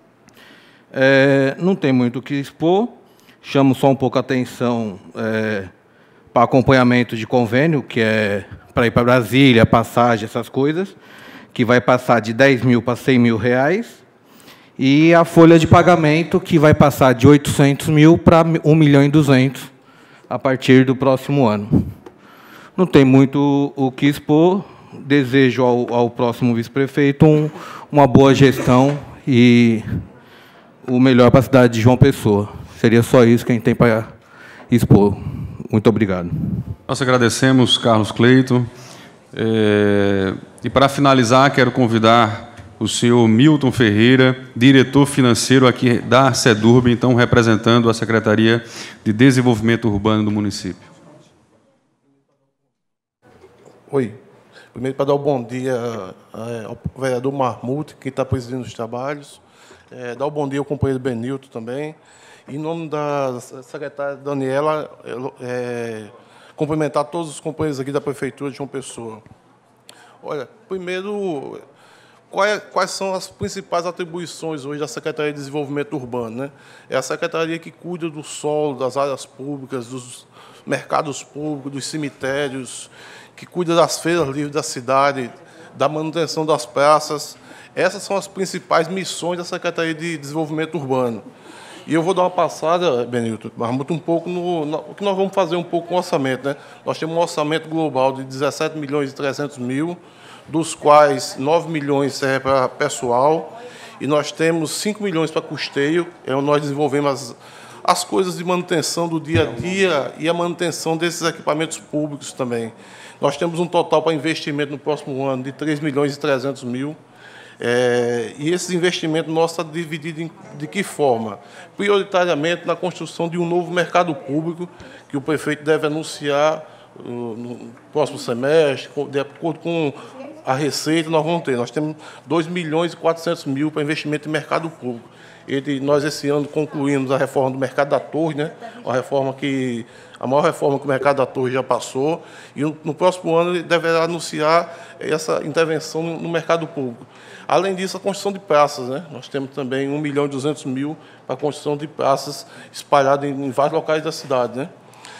É, não tem muito o que expor, chamo só um pouco a atenção é, para acompanhamento de convênio, que é para ir para Brasília, passagem, essas coisas, que vai passar de dez mil para cem mil reais, e a folha de pagamento, que vai passar de oitocentos mil para um milhão e duzentos a partir do próximo ano. Não tem muito o que expor, desejo ao, ao próximo vice-prefeito um, uma boa gestão e o melhor para a cidade de João Pessoa. Seria só isso que a gente tem para expor. Muito obrigado. Nós agradecemos, Carlos Cleiton. É, e, para finalizar, quero convidar o senhor Milton Ferreira, diretor financeiro aqui da Arcedurb, então representando a Secretaria de Desenvolvimento Urbano do município. Oi. Primeiro, para dar um bom dia ao vereador Marmute, que está presidindo os trabalhos. É, dar um bom dia ao companheiro Benilton também. Em nome da secretária Daniela, é, cumprimentar todos os companheiros aqui da Prefeitura de João Pessoa. Olha, primeiro, quais, quais são as principais atribuições hoje da Secretaria de Desenvolvimento Urbano, né? É a secretaria que cuida do solo, das áreas públicas, dos mercados públicos, dos cemitérios, que cuida das feiras livres da cidade, da manutenção das praças. Essas são as principais missões da Secretaria de Desenvolvimento Urbano. E eu vou dar uma passada, Benilton, um pouco no, no o que nós vamos fazer um pouco com o orçamento, né? Nós temos um orçamento global de dezessete milhões e trezentos mil, dos quais nove milhões serve para pessoal, e nós temos cinco milhões para custeio, é onde nós desenvolvemos as, as coisas de manutenção do dia a dia e a manutenção desses equipamentos públicos também. Nós temos um total para investimento no próximo ano de três milhões e trezentos mil. É, e esse investimento nosso está dividido em, de que forma? Prioritariamente na construção de um novo mercado público, que o prefeito deve anunciar uh, no próximo semestre, de acordo com a receita nós vamos ter. Nós temos dois milhões e quatrocentos mil para investimento em mercado público. Ele, nós, esse ano, concluímos a reforma do mercado da Torre, né? Uma reforma que, a maior reforma que o mercado da Torre já passou, e no próximo ano ele deverá anunciar essa intervenção no mercado público. Além disso, a construção de praças, né? Nós temos também um milhão e duzentos mil para a construção de praças espalhadas em, em vários locais da cidade, né?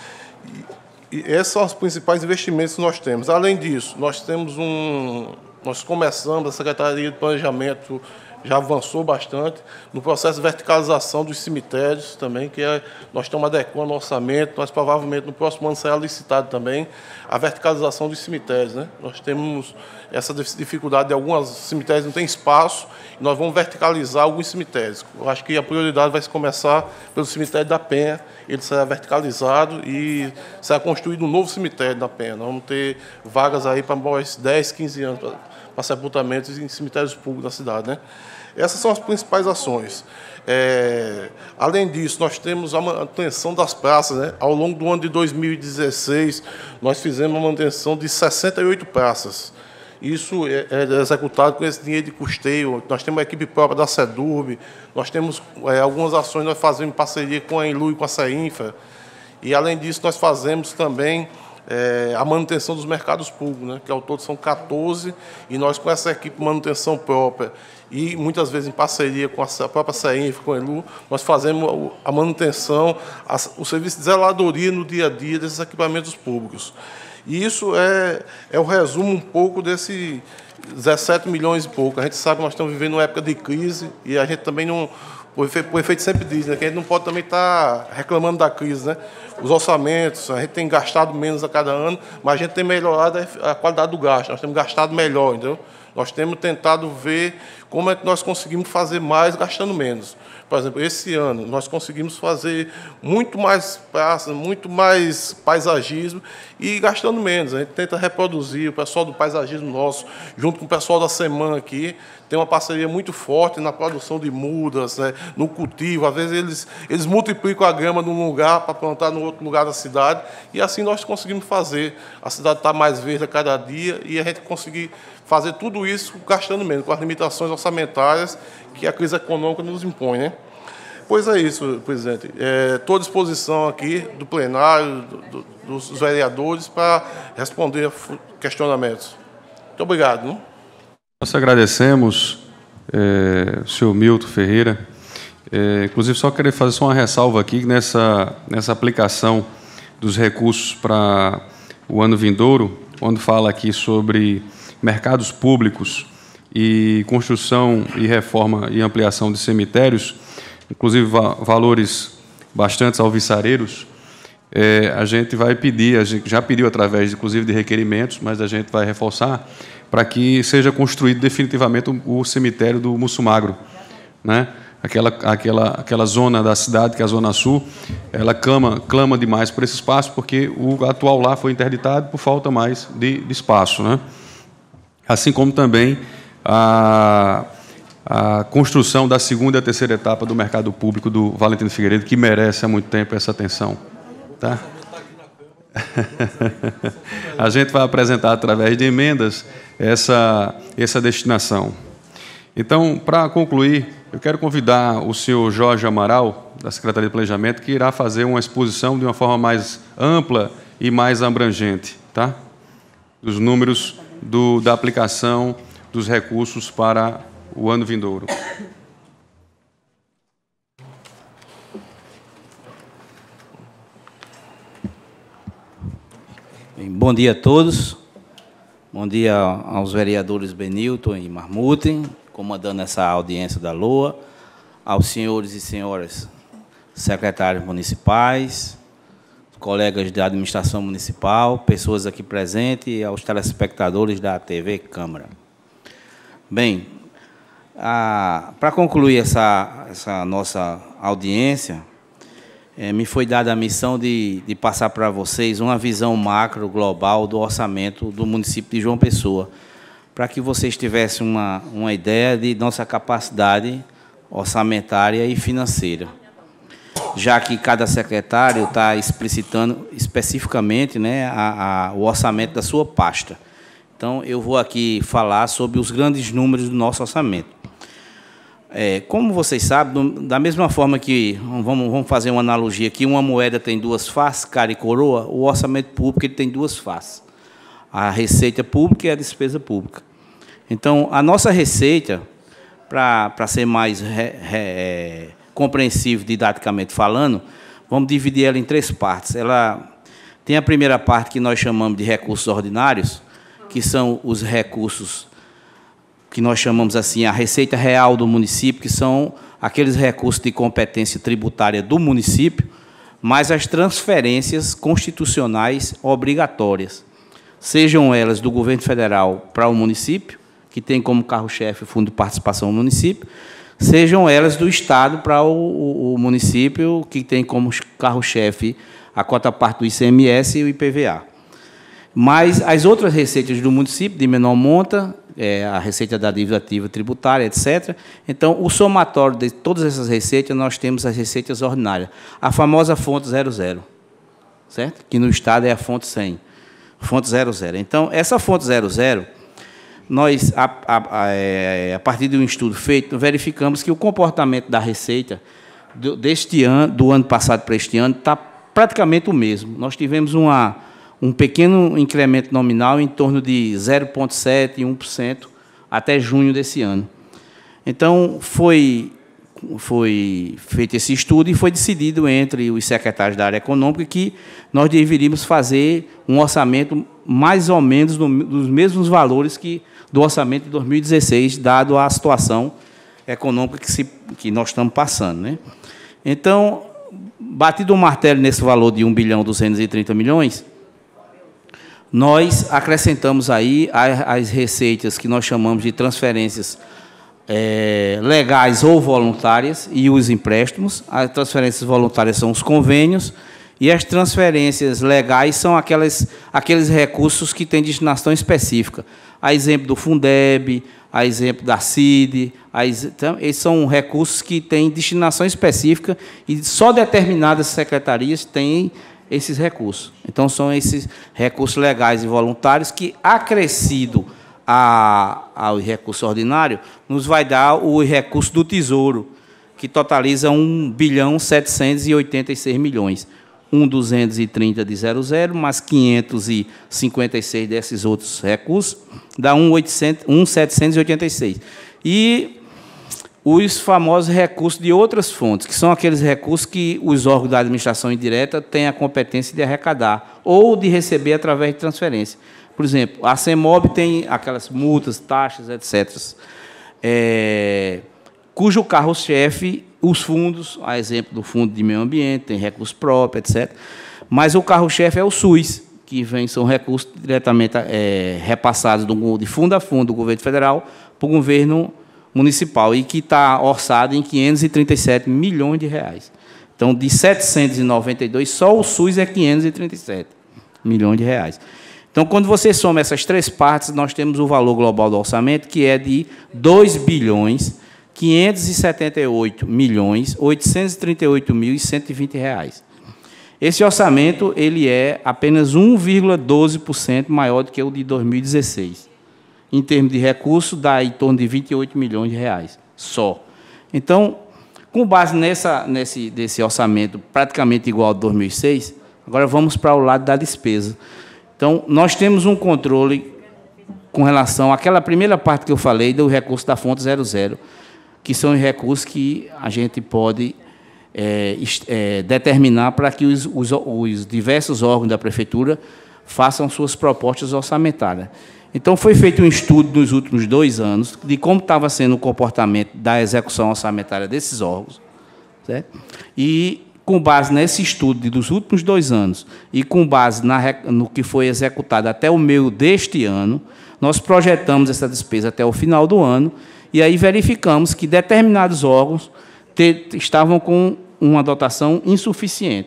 E, e esses são os principais investimentos que nós temos. Além disso, nós temos um... Nós começamos, a Secretaria de Planejamento já avançou bastante no processo de verticalização dos cemitérios também, que é, nós estamos adequando o orçamento, nós provavelmente no próximo ano será licitado também a verticalização dos cemitérios, né? Nós temos essa dificuldade de alguns cemitérios não tem espaço, e nós vamos verticalizar alguns cemitérios. Eu acho que a prioridade vai começar pelo cemitério da Penha, ele será verticalizado e será construído um novo cemitério da Penha. Nós vamos ter vagas aí para mais dez, quinze anos para, para sepultamentos em cemitérios públicos da cidade, né? Essas são as principais ações. É, além disso, nós temos a manutenção das praças, né? Ao longo do ano de dois mil e dezesseis, nós fizemos uma manutenção de sessenta e oito praças. Isso é, é executado com esse dinheiro de custeio. Nós temos uma equipe própria da Arcedurb, nós temos é, algumas ações que nós fazemos em parceria com a Enlu e com a CEINFRA. E, além disso, nós fazemos também É, a manutenção dos mercados públicos, né, que ao todo são quatorze, e nós com essa equipe de manutenção própria e muitas vezes em parceria com a própria CEINFRA, com a Elu, nós fazemos a manutenção, a, o serviço de zeladoria no dia a dia desses equipamentos públicos. E isso é, é o resumo um pouco desse dezessete milhões e pouco. A gente sabe que nós estamos vivendo uma época de crise e a gente também não... O prefeito sempre diz, né, que a gente não pode também estar reclamando da crise, né? Os orçamentos, a gente tem gastado menos a cada ano, mas a gente tem melhorado a qualidade do gasto, nós temos gastado melhor, entendeu? Nós temos tentado ver como é que nós conseguimos fazer mais gastando menos. Por exemplo, esse ano nós conseguimos fazer muito mais praças, muito mais paisagismo e gastando menos. A gente tenta reproduzir, o pessoal do paisagismo nosso, junto com o pessoal da Semana aqui, tem uma parceria muito forte na produção de mudas, né, no cultivo. Às vezes eles, eles multiplicam a grama num lugar para plantar no outro lugar da cidade, e assim nós conseguimos fazer. A cidade está mais verde a cada dia e a gente conseguir fazer tudo isso gastando menos, com as limitações orçamentárias que a crise econômica nos impõe, né? Pois é isso, presidente. Estou à disposição aqui do plenário, do, do, dos vereadores, para responder questionamentos. Muito obrigado. Né? Nós agradecemos, é, o senhor Milton Ferreira. É, inclusive, só queria fazer só uma ressalva aqui, nessa, nessa aplicação dos recursos para o ano vindouro, quando fala aqui sobre mercados públicos e construção e reforma e ampliação de cemitérios, inclusive va valores bastante alvissareiros, é, a gente vai pedir, a gente já pediu através, inclusive, de requerimentos, mas a gente vai reforçar para que seja construído definitivamente o, o cemitério do Mussumagro, né? Aquela, aquela, aquela zona da cidade, que é a Zona Sul, ela clama, clama demais por esse espaço, porque o atual lá foi interditado por falta mais de, de espaço, né? Assim como também a, a construção da segunda e a terceira etapa do mercado público do Valentino Figueiredo, que merece há muito tempo essa atenção. Tá? A gente vai apresentar, através de emendas, essa, essa destinação. Então, para concluir, eu quero convidar o senhor Jorge Amaral, da Secretaria de Planejamento, que irá fazer uma exposição de uma forma mais ampla e mais abrangente, tá? Dos números do, da aplicação dos recursos para o ano vindouro. Bom dia a todos. Bom dia aos vereadores Benilton e Marmute, comandando essa audiência da LOA, aos senhores e senhoras secretários municipais, colegas da administração municipal, pessoas aqui presentes e aos telespectadores da T V Câmara. Bem, para concluir essa, essa nossa audiência, é, me foi dada a missão de, de passar para vocês uma visão macro, global, do orçamento do município de João Pessoa, para que vocês tivessem uma, uma ideia de nossa capacidade orçamentária e financeira, já que cada secretário está explicitando especificamente, né, a, a, o orçamento da sua pasta. Então, eu vou aqui falar sobre os grandes números do nosso orçamento. É, como vocês sabem, da mesma forma que, vamos, vamos fazer uma analogia aqui, uma moeda tem duas faces, cara e coroa, o orçamento público ele tem duas faces, a receita pública e a despesa pública. Então, a nossa receita, para ser mais re, re, compreensível didaticamente falando, vamos dividir ela em três partes. Ela tem a primeira parte que nós chamamos de recursos ordinários, que são os recursos que nós chamamos assim a receita real do município, que são aqueles recursos de competência tributária do município, mais as transferências constitucionais obrigatórias, sejam elas do governo federal para o município, que tem como carro-chefe o Fundo de Participação do município, sejam elas do Estado para o, o, o município, que tem como carro-chefe a cota parte do I C M S e o I P V A. Mas as outras receitas do município, de menor monta, é, a receita da dívida ativa tributária, etcétera. Então, o somatório de todas essas receitas, nós temos as receitas ordinárias. A famosa fonte zero zero, certo? Que no Estado é a fonte cem. Fonte zero zero. Então, essa fonte zero zero, nós, a, a, a, a partir de um estudo feito, verificamos que o comportamento da receita do, deste ano, do ano passado para este ano, está praticamente o mesmo. Nós tivemos uma... um pequeno incremento nominal em torno de zero vírgula sete por cento e um por cento até junho desse ano. Então, foi, foi feito esse estudo e foi decidido entre os secretários da área econômica que nós deveríamos fazer um orçamento mais ou menos no, dos mesmos valores que do orçamento de dois mil e dezesseis, dado a situação econômica que, se, que nós estamos passando, né? Então, batido o martelo nesse valor de um bilhão duzentos e trinta milhões, nós acrescentamos aí as receitas que nós chamamos de transferências é, legais ou voluntárias e os empréstimos. As transferências voluntárias são os convênios e as transferências legais são aquelas, aqueles recursos que têm destinação específica. A exemplo do Fundeb, a exemplo da C I D, a, então, esses são recursos que têm destinação específica e só determinadas secretarias têm esses recursos. Então, são esses recursos legais e voluntários que, acrescido a, ao recurso ordinário, nos vai dar o recurso do Tesouro, que totaliza um bilhão setecentos e oitenta e seis milhões. um bilhão duzentos e trinta de zero zero, mais quinhentos e cinquenta e seis desses outros recursos, dá um bilhão setecentos e oitenta e seis. E os famosos recursos de outras fontes, que são aqueles recursos que os órgãos da administração indireta têm a competência de arrecadar ou de receber através de transferência. Por exemplo, a CEMOB tem aquelas multas, taxas, etcétera, é, cujo carro-chefe, os fundos, a exemplo do Fundo de Meio Ambiente, tem recursos próprios, etcétera. Mas o carro-chefe é o SUS, que vem, são recursos diretamente é, repassados do, de fundo a fundo do governo federal para o governo municipal e que está orçado em quinhentos e trinta e sete milhões de reais. Então, de setecentos e noventa e dois, só o SUS é quinhentos e trinta e sete milhões de reais. Então, quando você soma essas três partes, nós temos o valor global do orçamento, que é de dois bilhões quinhentos e setenta e oito milhões oitocentos e trinta e oito mil e cento e vinte reais. Esse orçamento ele é apenas um vírgula doze por cento maior do que o de dois mil e dezesseis. Em termos de recursos, dá em torno de vinte e oito milhões de reais, só. Então, com base nessa, nesse desse orçamento praticamente igual ao de dois mil e seis, agora vamos para o lado da despesa. Então, nós temos um controle com relação àquela primeira parte que eu falei do recurso da fonte zero zero, que são os recursos que a gente pode é, é, determinar para que os, os, os diversos órgãos da prefeitura façam suas propostas orçamentárias. Então, foi feito um estudo nos últimos dois anos de como estava sendo o comportamento da execução orçamentária desses órgãos, certo? E, com base nesse estudo dos últimos dois anos e com base na, no que foi executado até o meio deste ano, nós projetamos essa despesa até o final do ano e aí verificamos que determinados órgãos te, estavam com uma dotação insuficiente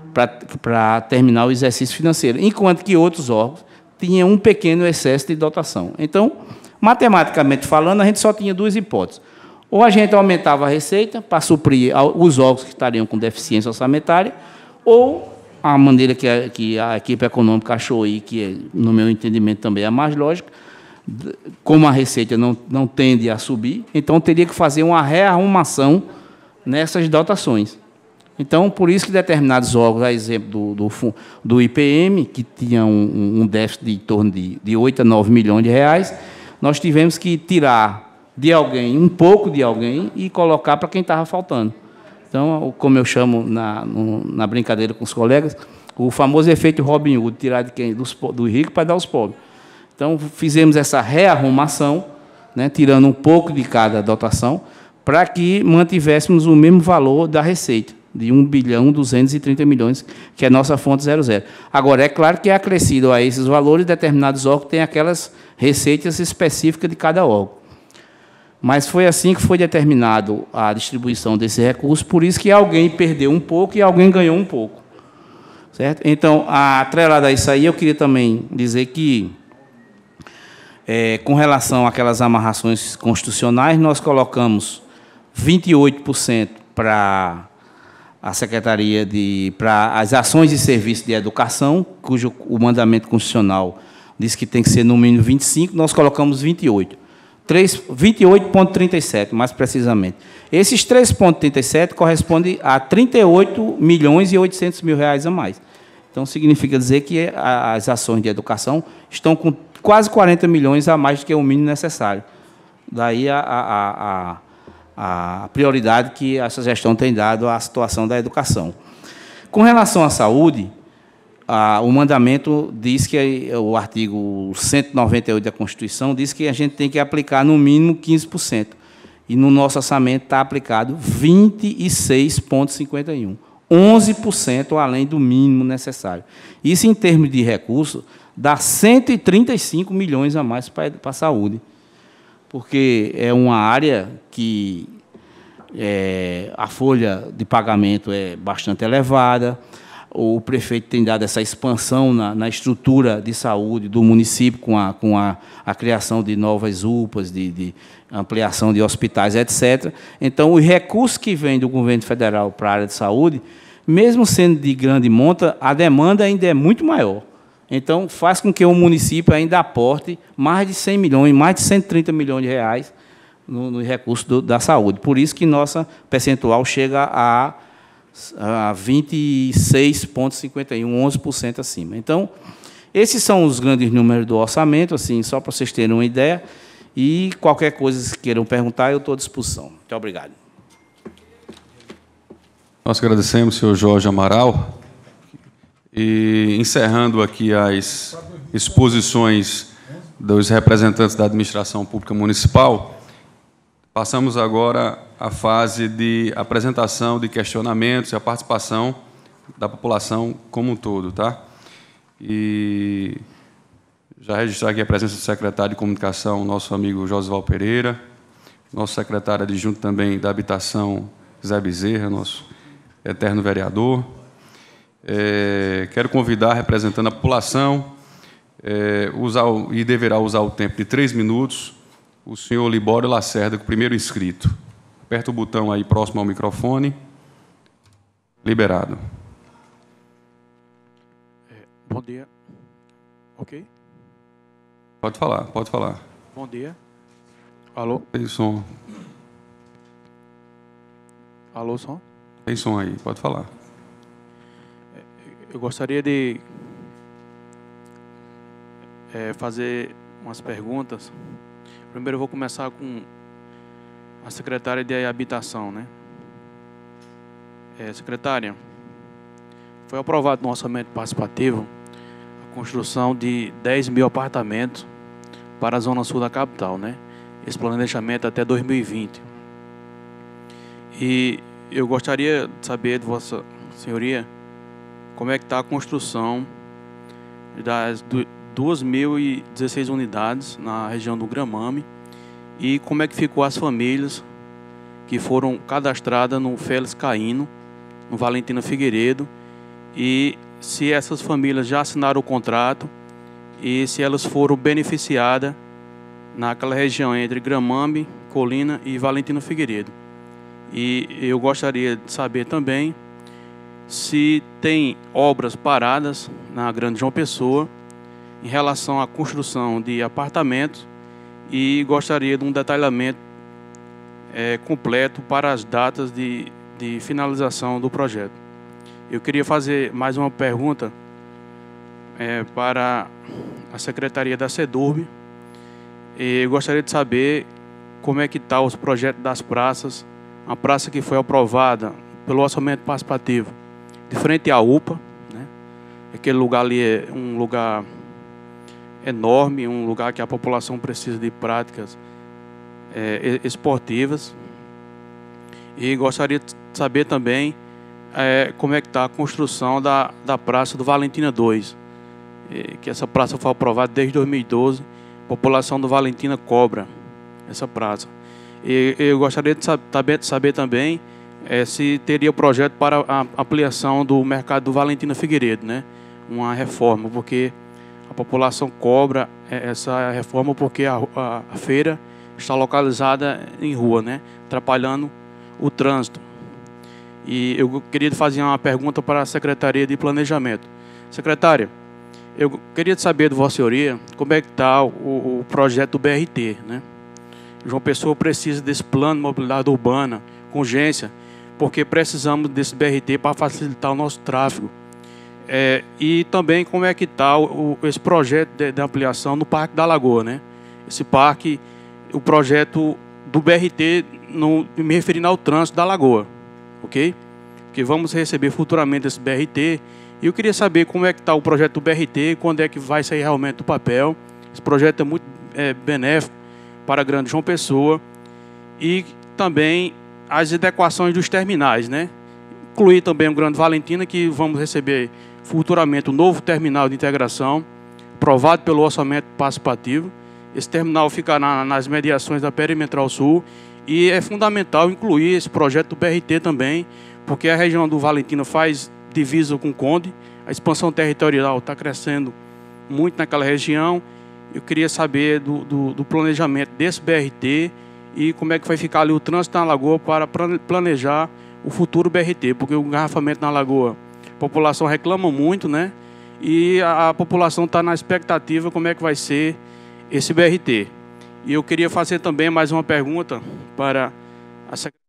para terminar o exercício financeiro, enquanto que outros órgãos tinha um pequeno excesso de dotação. Então, matematicamente falando, a gente só tinha duas hipóteses. Ou a gente aumentava a receita para suprir os órgãos que estariam com deficiência orçamentária, ou a maneira que a, que a equipe econômica achou aí, que, no meu entendimento, também é a mais lógica, como a receita não, não tende a subir, então teria que fazer uma rearrumação nessas dotações. Então, por isso que determinados órgãos, a exemplo do, do, do I P M, que tinha um, um déficit de em torno de, de oito a nove milhões de reais, nós tivemos que tirar de alguém, um pouco de alguém, e colocar para quem estava faltando. Então, como eu chamo na, no, na brincadeira com os colegas, o famoso efeito Robin Hood, tirar de quem? Dos, do rico para dar aos pobres. Então, fizemos essa rearrumação, né, tirando um pouco de cada dotação, para que mantivéssemos o mesmo valor da receita, de um bilhão duzentos e trinta milhões, que é a nossa fonte zero zero. Agora, é claro que é acrescido a esses valores, determinados órgãos têm aquelas receitas específicas de cada órgão. Mas foi assim que foi determinado a distribuição desse recurso, por isso que alguém perdeu um pouco e alguém ganhou um pouco. Certo? Então, atrelado a isso aí, eu queria também dizer que, é, com relação àquelas amarrações constitucionais, nós colocamos vinte e oito por cento para a Secretaria de para as ações e serviços de educação, cujo o mandamento constitucional diz que tem que ser no mínimo vinte e cinco, nós colocamos vinte e oito. vinte e oito vírgula trinta e sete, mais precisamente. Esses três vírgula trinta e sete correspondem a trinta e oito milhões e oitocentos mil reais a mais. Então, significa dizer que as ações de educação estão com quase quarenta milhões a mais do que o mínimo necessário. Daí a, a, a a prioridade que essa gestão tem dado à situação da educação. Com relação à saúde, a, o mandamento diz que, o artigo cento e noventa e oito da Constituição, diz que a gente tem que aplicar no mínimo quinze por cento. E no nosso orçamento está aplicado vinte e seis vírgula cinquenta e um. onze por cento além do mínimo necessário. Isso, em termos de recursos, dá cento e trinta e cinco milhões a mais para a saúde. porque é uma área que é, a folha de pagamento é bastante elevada. O prefeito tem dado essa expansão na, na estrutura de saúde do município, com a, com a, a criação de novas U P As, de, de ampliação de hospitais, etcétera. Então, os recursos que vêm do governo federal para a área de saúde, mesmo sendo de grande monta, a demanda ainda é muito maior. Então, faz com que o município ainda aporte mais de cem milhões, mais de cento e trinta milhões de reais no, no recurso do, da saúde. Por isso que nossa percentual chega a, a vinte e seis vírgula cinquenta e um, onze por cento acima. Então, esses são os grandes números do orçamento, assim, só para vocês terem uma ideia. E qualquer coisa que queiram perguntar, eu estou à disposição. Muito obrigado. Nós agradecemos, senhor Jorge Amaral. E, encerrando aqui as exposições dos representantes da administração pública municipal, passamos agora à fase de apresentação de questionamentos e a participação da população como um todo, tá? E já registrar aqui a presença do secretário de Comunicação, nosso amigo Josival Pereira, nosso secretário adjunto também da Habitação, Zé Bezerra, nosso eterno vereador. É, quero convidar, representando a população, é, usar, e deverá usar o tempo de três minutos, o senhor Libório Lacerda, o primeiro inscrito. Aperta o botão aí próximo ao microfone. Liberado. É, bom dia. Ok? Pode falar, pode falar. Bom dia. Alô? Tem som. Alô, som? Tem som aí, pode falar. Eu gostaria de é, fazer umas perguntas. Primeiro eu vou começar com a secretária de Habitação, né? É, secretária, foi aprovado no orçamento participativo a construção de dez mil apartamentos para a zona sul da capital, né? Esse planejamento até dois mil e vinte. E eu gostaria de saber de Vossa Senhoria como é que está a construção das duas mil e dezesseis unidades na região do Gramame e como é que ficou as famílias que foram cadastradas no Félix Caíno, no Valentina Figueiredo, e se essas famílias já assinaram o contrato e se elas foram beneficiadas naquela região entre Gramame, Colina e Valentina Figueiredo. E eu gostaria de saber também se tem obras paradas na Grande João Pessoa em relação à construção de apartamentos e gostaria de um detalhamento é, completo para as datas de, de finalização do projeto. Eu queria fazer mais uma pergunta é, para a Secretaria da SEDURB. E eu gostaria de saber como é que está os projetos das praças, a praça que foi aprovada pelo orçamento participativo de frente à U P A, né? Aquele lugar ali é um lugar enorme, um lugar que a população precisa de práticas é, esportivas. E gostaria de saber também é, como é que está a construção da, da praça do Valentina dois, é, que essa praça foi aprovada desde dois mil e doze, a população do Valentina cobra essa praça. E eu gostaria de saber, de saber também É, se teria projeto para a ampliação do mercado do Valentina Figueiredo, né? Uma reforma, porque a população cobra essa reforma porque a, a, a feira está localizada em rua, né? Atrapalhando o trânsito. E eu queria fazer uma pergunta para a Secretaria de Planejamento. Secretária, eu queria saber de Vossa Senhoria como é que está o, o projeto do B R T, né? João Pessoa precisa desse plano de mobilidade urbana com urgência, porque precisamos desse B R T para facilitar o nosso tráfego. É, e também como é que está o, esse projeto de, de ampliação no Parque da Lagoa, né? Esse parque, o projeto do B R T, no, me referindo ao trânsito da Lagoa, ok? Porque vamos receber futuramente esse B R T, e eu queria saber como é que está o projeto do B R T, quando é que vai sair realmente do papel. Esse projeto é muito é, benéfico para a Grande João Pessoa, e também as adequações dos terminais, né? Incluir também o Grande Valentina, que vamos receber futuramente um novo terminal de integração, aprovado pelo orçamento participativo, Esse terminal fica na, nas mediações da Perimetral Sul e é fundamental incluir esse projeto do B R T também, porque a região do Valentina faz divisa com o Conde, a expansão territorial está crescendo muito naquela região. Eu queria saber do, do, do planejamento desse B R T e como é que vai ficar ali o trânsito na Lagoa para planejar o futuro B R T, porque o engarrafamento na Lagoa, a população reclama muito, né? E a, a população está na expectativa como é que vai ser esse B R T. E eu queria fazer também mais uma pergunta para a secretária.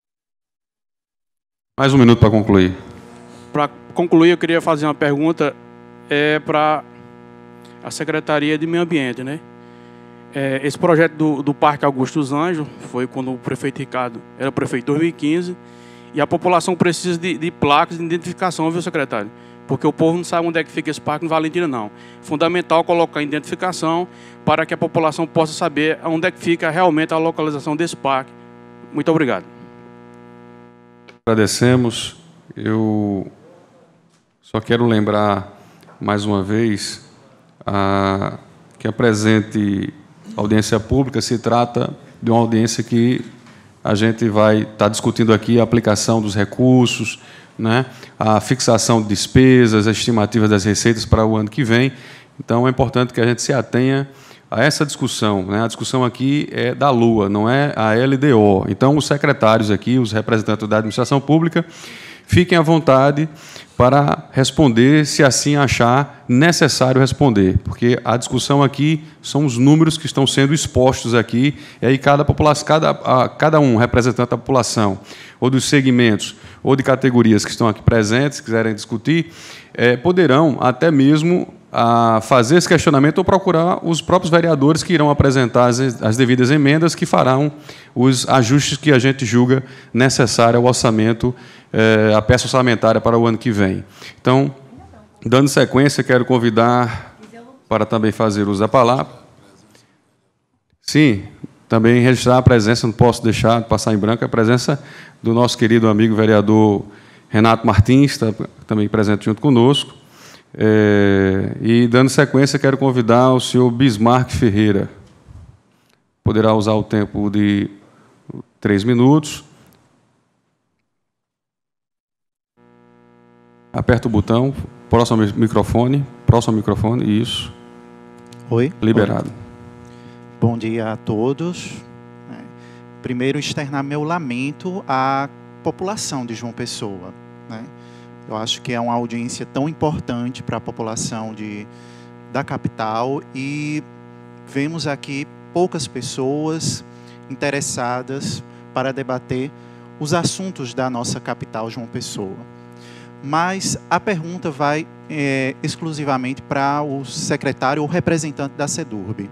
Mais um minuto para concluir. Para concluir, eu queria fazer uma pergunta é, para a Secretaria de Meio Ambiente, né? É, esse projeto do, do Parque Augusto dos Anjos foi quando o prefeito Ricardo era prefeito em dois mil e quinze, e a população precisa de, de placas de identificação, viu, secretário? Porque o povo não sabe onde é que fica esse parque em Valentina, não. Fundamental colocar identificação para que a população possa saber onde é que fica realmente a localização desse parque. Muito obrigado. Agradecemos. Eu só quero lembrar mais uma vez a, que a presente audiência pública se trata de uma audiência que a gente vai estar discutindo aqui a aplicação dos recursos, né, a fixação de despesas, a estimativa das receitas para o ano que vem. Então, é importante que a gente se atenha a essa discussão, né? A discussão aqui é da Lua, não é a L D O. Então, os secretários aqui, os representantes da administração pública, fiquem à vontade para responder, se assim achar necessário responder, porque a discussão aqui são os números que estão sendo expostos aqui, e aí cada, população, cada, a, cada um representante da população, ou dos segmentos, ou de categorias que estão aqui presentes, se quiserem discutir, é, poderão até mesmo a fazer esse questionamento ou procurar os próprios vereadores que irão apresentar as, as devidas emendas que farão os ajustes que a gente julga necessário ao orçamento, eh, a peça orçamentária para o ano que vem. Então, dando sequência, quero convidar para também fazer uso da palavra. Sim, também registrar a presença, não posso deixar de passar em branco, a presença do nosso querido amigo vereador Renato Martins, está também presente junto conosco. É, e, dando sequência, quero convidar o senhor Bismarck Ferreira. Poderá usar o tempo de três minutos. Aperta o botão, próximo microfone, próximo microfone, isso. Oi. Liberado. Oi. Bom dia a todos. Primeiro, externar meu lamento à população de João Pessoa, né? Eu acho que é uma audiência tão importante para a população de, da capital e vemos aqui poucas pessoas interessadas para debater os assuntos da nossa capital, João Pessoa. Mas a pergunta vai é, exclusivamente para o secretário ou representante da SEDURB.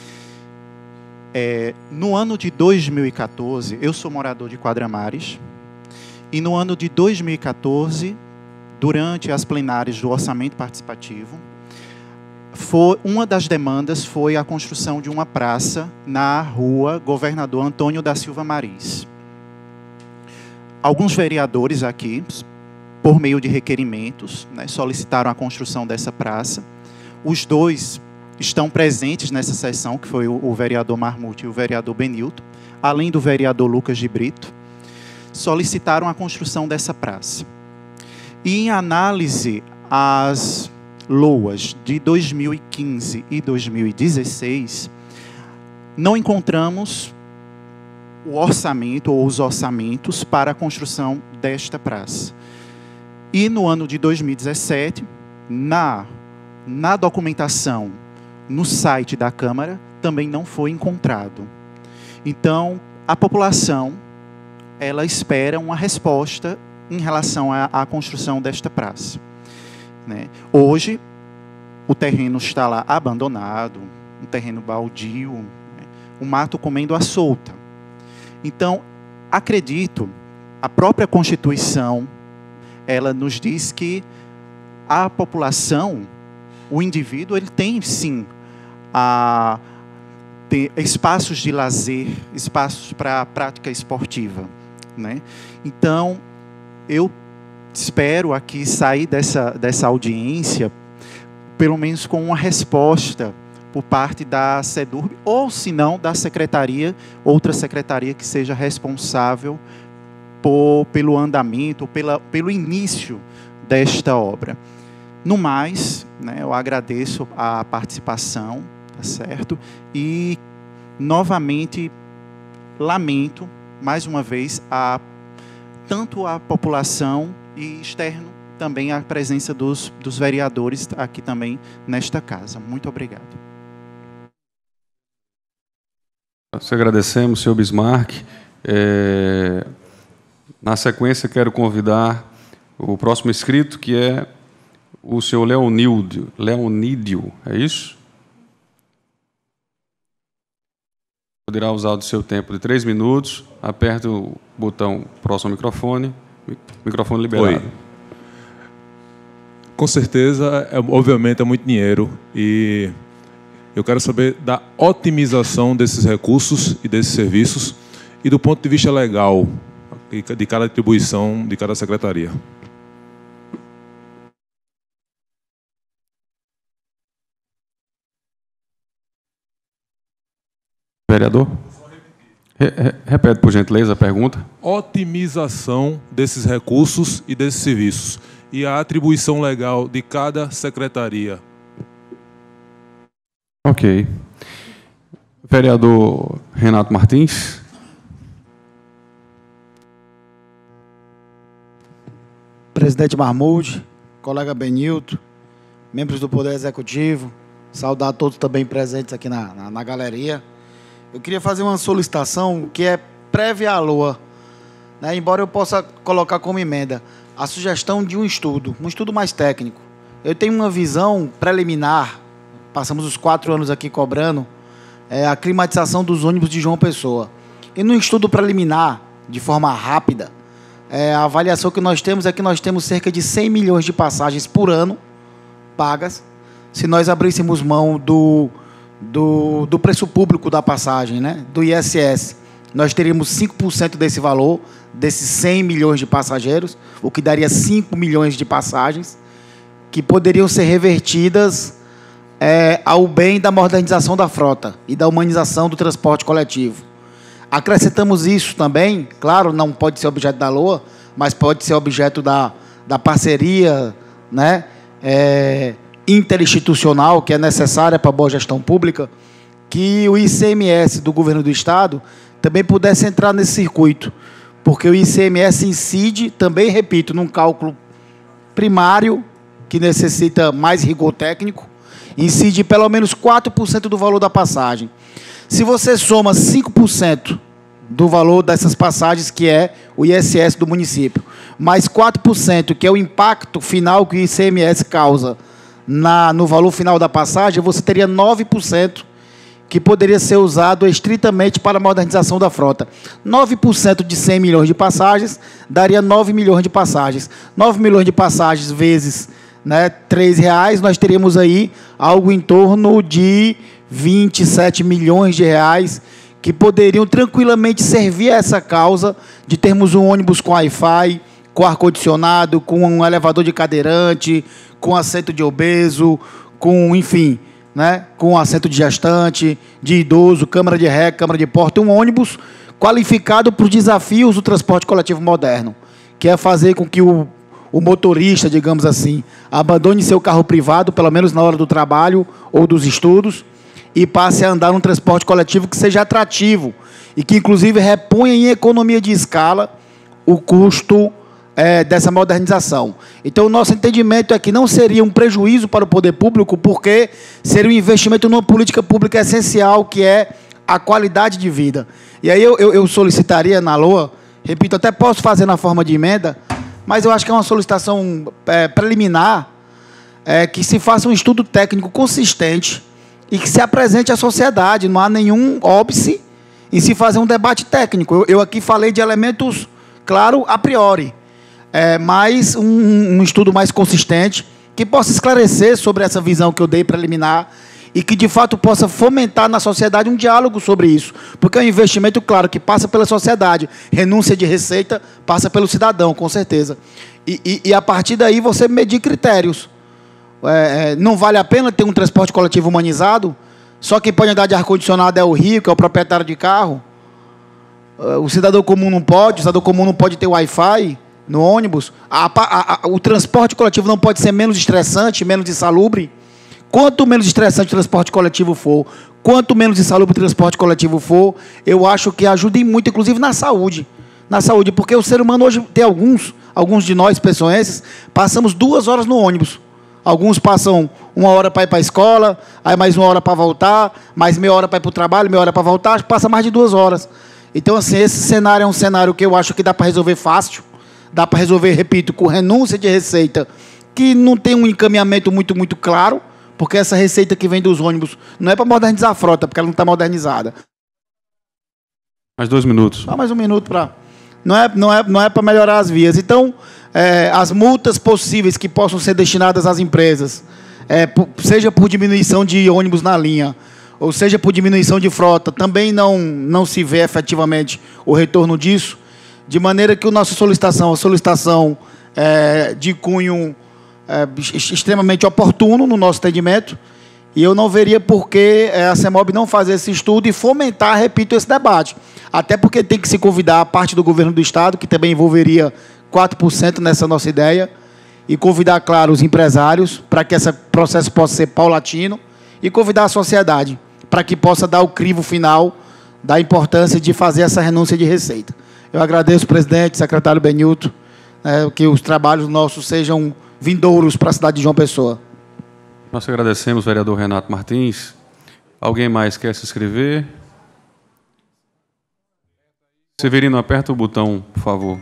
É, no ano de dois mil e quatorze, eu sou morador de Quadramares, e no ano de dois mil e quatorze, durante as plenárias do orçamento participativo, foi, uma das demandas foi a construção de uma praça na rua Governador Antônio da Silva Maris. Alguns vereadores aqui, por meio de requerimentos, né, solicitaram a construção dessa praça. Os dois estão presentes nessa sessão, que foi o, o vereador Marmute e o vereador Benilton, além do vereador Lucas de Brito, solicitaram a construção dessa praça. E, em análise às loas de dois mil e quinze e dois mil e dezesseis, não encontramos o orçamento ou os orçamentos para a construção desta praça. E no ano de dois mil e dezessete, na, na documentação, no site da Câmara, também não foi encontrado. Então, a população, ela espera uma resposta em relação à, à construção desta praça, né? Hoje, o terreno está lá abandonado, um terreno baldio, né? O mato comendo à solta. Então, acredito, a própria Constituição, ela nos diz que a população, o indivíduo, ele tem, sim, a, tem espaços de lazer, espaços para a prática esportiva, né? Então, eu espero aqui sair dessa, dessa audiência, pelo menos com uma resposta por parte da SEDURB, ou, se não, da secretaria, outra secretaria que seja responsável por, pelo andamento, pela, pelo início desta obra. No mais, né, eu agradeço a participação, tá certo? E, novamente, lamento, mais uma vez, a, tanto a população e externo, também a presença dos, dos vereadores aqui também nesta casa. Muito obrigado. Nós agradecemos, senhor Bismarck. É, na sequência, quero convidar o próximo inscrito, que é o senhor Leonídio. Leonídio, é isso? Poderá usar o seu tempo de três minutos. Aperte o botão próximo ao microfone. Microfone liberado. Oi. Com certeza, é, obviamente, é muito dinheiro e eu quero saber da otimização desses recursos e desses serviços e do ponto de vista legal de cada atribuição de cada secretaria. Vereador? Repete, por gentileza, a pergunta. Otimização desses recursos e desses serviços e a atribuição legal de cada secretaria. Ok. Vereador Renato Martins. Presidente Marmuth, colega Benilton, membros do Poder Executivo, saudar a todos também presentes aqui na, na, na galeria. Eu queria fazer uma solicitação que é prévia à LOA, né, embora eu possa colocar como emenda a sugestão de um estudo, um estudo mais técnico. Eu tenho uma visão preliminar, passamos os quatro anos aqui cobrando, é, a climatização dos ônibus de João Pessoa. E no estudo preliminar, de forma rápida, é, a avaliação que nós temos é que nós temos cerca de cem milhões de passagens por ano pagas, se nós abríssemos mão do, do, do preço público da passagem, né, do I S S. Nós teríamos cinco por cento desse valor, desses cem milhões de passageiros, o que daria cinco milhões de passagens, que poderiam ser revertidas é, ao bem da modernização da frota e da humanização do transporte coletivo. Acrescentamos isso também, claro, não pode ser objeto da LOA, mas pode ser objeto da, da parceria, né, é, interinstitucional, que é necessária para a boa gestão pública, que o I C M S do governo do Estado também pudesse entrar nesse circuito, porque o I C M S incide, também, repito, num cálculo primário, que necessita mais rigor técnico, incide pelo menos quatro por cento do valor da passagem. Se você soma cinco por cento do valor dessas passagens, que é o I S S do município, mais quatro por cento, que é o impacto final que o I C M S causa na, no valor final da passagem, você teria nove por cento que poderia ser usado estritamente para a modernização da frota. nove por cento de cem milhões de passagens daria nove milhões de passagens. nove milhões de passagens vezes, né, três reais, nós teríamos aí algo em torno de vinte e sete milhões de reais que poderiam tranquilamente servir a essa causa de termos um ônibus com Wi-Fi, com ar-condicionado, com um elevador de cadeirante, com assento de obeso, com, enfim, né, com assento de gestante, de idoso, câmara de ré, câmara de porta, um ônibus qualificado para os desafios do transporte coletivo moderno, que é fazer com que o, o motorista, digamos assim, abandone seu carro privado, pelo menos na hora do trabalho ou dos estudos, e passe a andar num transporte coletivo que seja atrativo e que, inclusive, reponha em economia de escala o custo é, dessa modernização. Então, o nosso entendimento é que não seria um prejuízo para o poder público, porque seria um investimento numa política pública essencial, que é a qualidade de vida. E aí eu, eu, eu solicitaria na LOA, repito, até posso fazer na forma de emenda, mas eu acho que é uma solicitação é, preliminar, é, que se faça um estudo técnico consistente e que se apresente à sociedade. Não há nenhum óbice em se fazer um debate técnico. Eu, eu aqui falei de elementos, claro, a priori, é, mas um, um estudo mais consistente que possa esclarecer sobre essa visão que eu dei preliminar e que, de fato, possa fomentar na sociedade um diálogo sobre isso. Porque é um investimento, claro, que passa pela sociedade. Renúncia de receita passa pelo cidadão, com certeza. E, e, e a partir daí, você medir critérios. É, não vale a pena ter um transporte coletivo humanizado Só quem pode andar de ar-condicionado é o rico, é o proprietário de carro. O cidadão comum não pode, o cidadão comum não pode ter Wi-Fi no ônibus. A, a, a, o transporte coletivo não pode ser menos estressante, menos insalubre. Quanto menos estressante o transporte coletivo for, quanto menos insalubre o transporte coletivo for, eu acho que ajuda muito, inclusive na saúde. Na saúde, porque o ser humano hoje tem alguns, alguns de nós, pessoenses, passamos duas horas no ônibus. Alguns passam uma hora para ir para a escola, aí mais uma hora para voltar, mais meia hora para ir para o trabalho, meia hora para voltar, passa mais de duas horas. Então, assim, esse cenário é um cenário que eu acho que dá para resolver fácil, dá para resolver, repito, com renúncia de receita, que não tem um encaminhamento muito, muito claro, porque essa receita que vem dos ônibus não é para modernizar a frota, porque ela não está modernizada. Mais dois minutos. Só mais um minuto para... Não é, não é, não é para melhorar as vias. Então, é, as multas possíveis que possam ser destinadas às empresas, é, por, seja por diminuição de ônibus na linha, ou seja por diminuição de frota, também não, não se vê efetivamente o retorno disso, de maneira que a nossa solicitação, a solicitação é, de cunho é, extremamente oportuno no nosso entendimento, e eu não veria por que a CEMOB não fazer esse estudo e fomentar, repito, esse debate. Até porque tem que se convidar a parte do governo do Estado, que também envolveria quatro por cento nessa nossa ideia, e convidar, claro, os empresários, para que esse processo possa ser paulatino, e convidar a sociedade, para que possa dar o crivo final da importância de fazer essa renúncia de receita. Eu agradeço, presidente, secretário Benilton, né, que os trabalhos nossos sejam vindouros para a cidade de João Pessoa. Nós agradecemos, vereador Renato Martins. Alguém mais quer se inscrever? Severino, aperta o botão, por favor.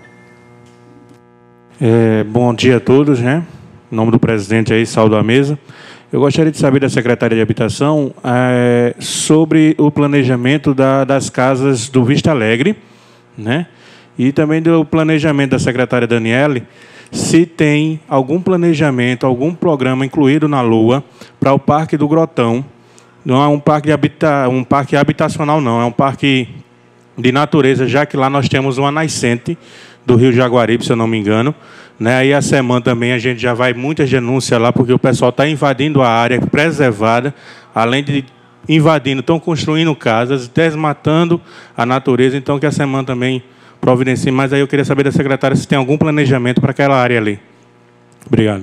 É, bom dia a todos, né? Em nome do presidente aí, saúdo a mesa. Eu gostaria de saber da Secretaria de Habitação é, sobre o planejamento da, das casas do Vista Alegre, né? E também do planejamento da secretária Daniele, se tem algum planejamento, algum programa incluído na LOA para o Parque do Grotão. Não é um parque, de habita, um parque habitacional, não. É um parque de natureza, já que lá nós temos uma nascente do Rio Jaguaribe, se eu não me engano. Né? Aí a semana também a gente já vai muitas denúncias lá, porque o pessoal está invadindo a área preservada, além de invadindo, estão construindo casas, desmatando a natureza. Então, que a semana também providencie. Mas aí eu queria saber da secretária se tem algum planejamento para aquela área ali. Obrigado.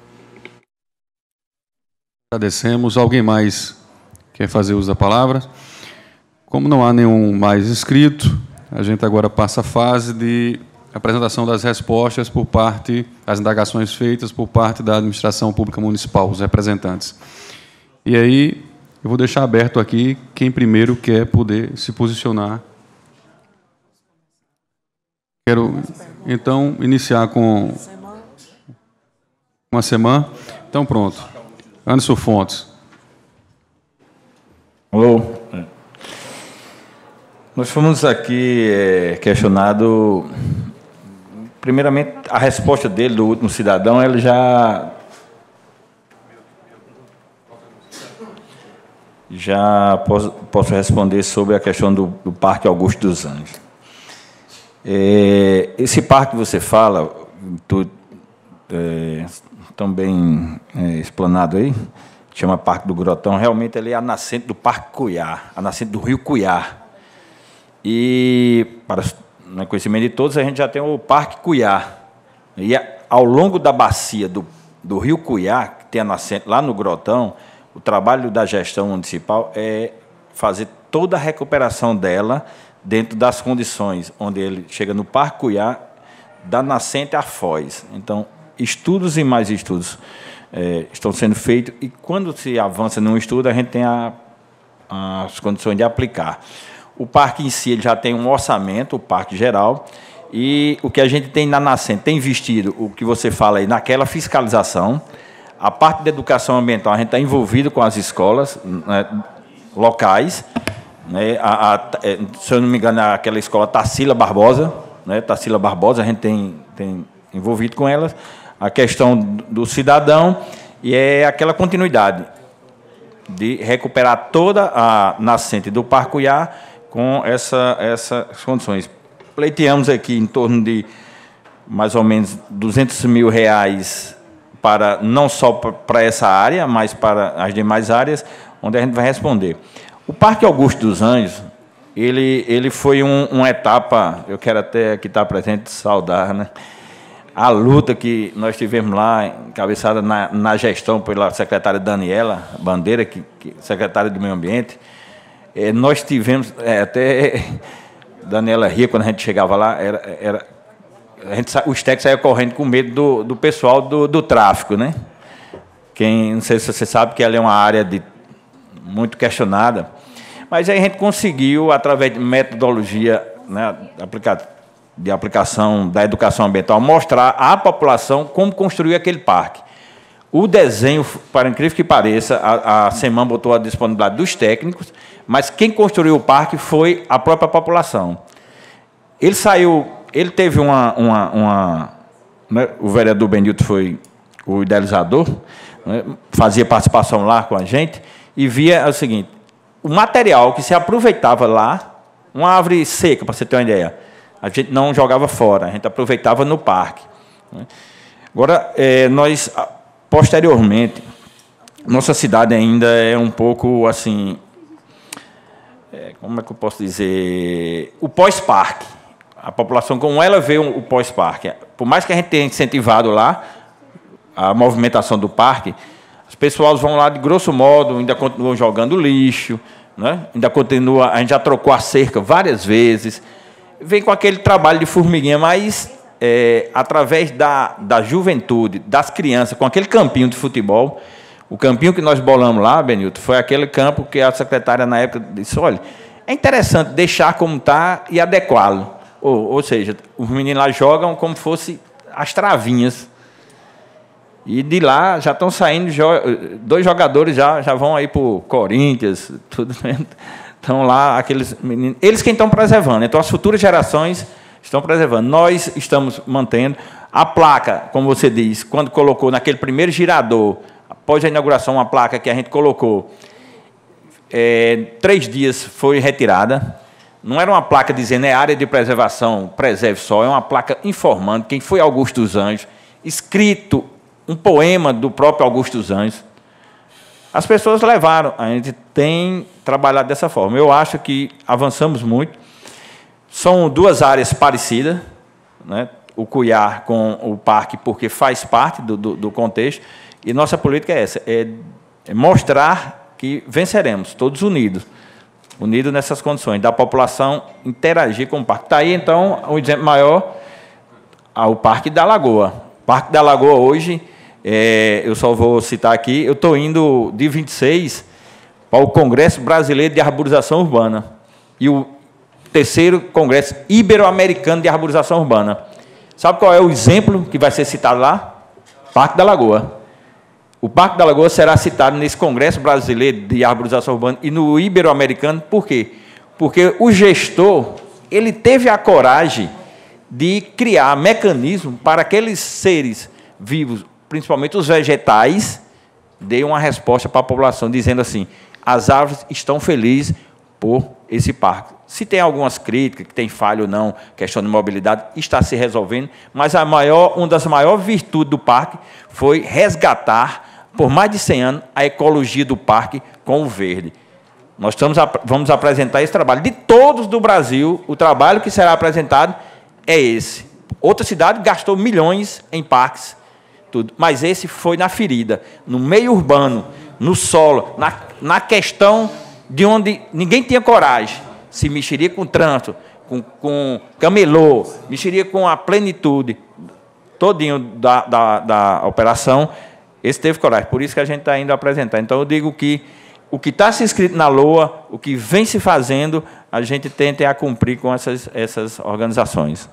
Agradecemos. Alguém mais quer fazer uso da palavra? Como não há nenhum mais inscrito, a gente agora passa a fase de apresentação das respostas por parte, das indagações feitas por parte da Administração Pública Municipal, os representantes. E aí, eu vou deixar aberto aqui quem primeiro quer poder se posicionar. Quero, então, iniciar com uma semana. Então, pronto. Anderson Fontes. Alô. Nós fomos aqui é, questionado, primeiramente, a resposta dele, do último cidadão, ele já... Já posso, posso responder sobre a questão do, do Parque Augusto dos Anjos. É, esse parque que você fala, tu, é, também é, explanado aí, chama Parque do Grotão, realmente ele é a nascente do Parque Cuiá, a nascente do Rio Cuiá. E, para o conhecimento de todos, a gente já tem o Parque Cuiá. E ao longo da bacia do, do Rio Cuiá, que tem a nascente lá no Grotão, o trabalho da gestão municipal é fazer toda a recuperação dela dentro das condições onde ele chega no Parque Cuiá, da nascente à foz. Então, estudos e mais estudos é, estão sendo feitos, e quando se avança num estudo, a gente tem a, as condições de aplicar. O parque em si ele já tem um orçamento, o parque geral, e o que a gente tem na nascente, tem investido, o que você fala aí, naquela fiscalização. A parte da educação ambiental, a gente está envolvido com as escolas, né, locais, né, a, a, se eu não me engano, aquela escola Tarsila Barbosa, né, Tarsila Barbosa, a gente tem, tem envolvido com elas, a questão do cidadão, e é aquela continuidade de recuperar toda a nascente do Parque Cuiá com essa, essas condições. Pleiteamos aqui em torno de mais ou menos duzentos mil reais para, não só para essa área, mas para as demais áreas. onde a gente vai responder. O Parque Augusto dos Anjos, ele, ele foi um, uma etapa, eu quero até aqui estar presente, saudar, né? A luta que nós tivemos lá, encabeçada na, na gestão pela secretária Daniela Bandeira, que, que, secretária do Meio Ambiente, é, nós tivemos, é, até Daniela ria quando a gente chegava lá, era, era, a gente, os técnicos saíam correndo com medo do, do pessoal do, do tráfico, né? Quem, não sei se você sabe que ela é uma área de, muito questionada, mas aí a gente conseguiu, através de metodologia, né, aplicada, de aplicação da educação ambiental, mostrar à população como construir aquele parque. O desenho, para incrível que pareça, a, a SEMAN botou a disponibilidade dos técnicos, mas quem construiu o parque foi a própria população. Ele saiu, ele teve uma... uma, uma né, o vereador Benilton foi o idealizador, né, fazia participação lá com a gente, e via o seguinte, o material que se aproveitava lá, uma árvore seca, para você ter uma ideia, a gente não jogava fora, a gente aproveitava no parque. Agora, é, nós, posteriormente, nossa cidade ainda é um pouco, assim, é, como é que eu posso dizer, o pós-parque. A população, como ela vê o pós-parque, por mais que a gente tenha incentivado lá a movimentação do parque, os pessoal vão lá, de grosso modo, ainda continuam jogando lixo, né? Ainda continua, a gente já trocou a cerca várias vezes, vem com aquele trabalho de formiguinha, mas é, através da, da juventude, das crianças, com aquele campinho de futebol, o campinho que nós bolamos lá, Benilton, foi aquele campo que a secretária, na época, disse, olha, é interessante deixar como está e adequá-lo. Ou, ou seja, os meninos lá jogam como fosse as travinhas. E de lá já estão saindo, dois jogadores já, já vão aí para o Corinthians, tudo. Estão lá, aqueles meninos. Eles quem estão preservando. Então, as futuras gerações estão preservando. Nós estamos mantendo. A placa, como você diz, quando colocou naquele primeiro girador, após a inauguração, uma placa que a gente colocou, é, três dias foi retirada. Não era uma placa dizendo é área de preservação, preserve só, é uma placa informando quem foi Augusto dos Anjos, escrito um poema do próprio Augusto dos Anjos. As pessoas levaram, a gente tem trabalhado dessa forma. Eu acho que avançamos muito. São duas áreas parecidas, né? O Cuiar com o parque, porque faz parte do, do, do contexto, e nossa política é essa, é, é mostrar que venceremos, todos unidos, unidos nessas condições, da população interagir com o parque. Está aí, então, um exemplo maior, ao Parque da Lagoa. O Parque da Lagoa, hoje, é, eu só vou citar aqui, eu estou indo de vinte e seis para o Congresso Brasileiro de Arborização Urbana e o terceiro Congresso Ibero-Americano de Arborização Urbana. Sabe qual é o exemplo que vai ser citado lá? Parque da Lagoa. O Parque da Lagoa será citado nesse Congresso Brasileiro de Arborização Urbana e no Ibero-Americano, por quê? Porque o gestor, ele teve a coragem de criar mecanismo para aqueles seres vivos, principalmente os vegetais, dê uma resposta para a população, dizendo assim, as árvores estão felizes por esse parque. Se tem algumas críticas, que tem falha ou não, questão de mobilidade, está se resolvendo, mas a maior, uma das maiores virtudes do parque foi resgatar, por mais de cem anos, a ecologia do parque com o verde. Nós estamos, vamos apresentar esse trabalho. De todos do Brasil, o trabalho que será apresentado é esse. Outra cidade gastou milhões em parques, tudo, mas esse foi na ferida, no meio urbano, no solo, na, na questão de onde ninguém tinha coragem, se mexeria com trânsito, com, com camelô, mexeria com a plenitude, todinho da, da, da operação, esse teve coragem, por isso que a gente está indo apresentar. Então, eu digo que o que está se escrito na L O A, o que vem se fazendo, a gente tenta a cumprir com essas, essas organizações.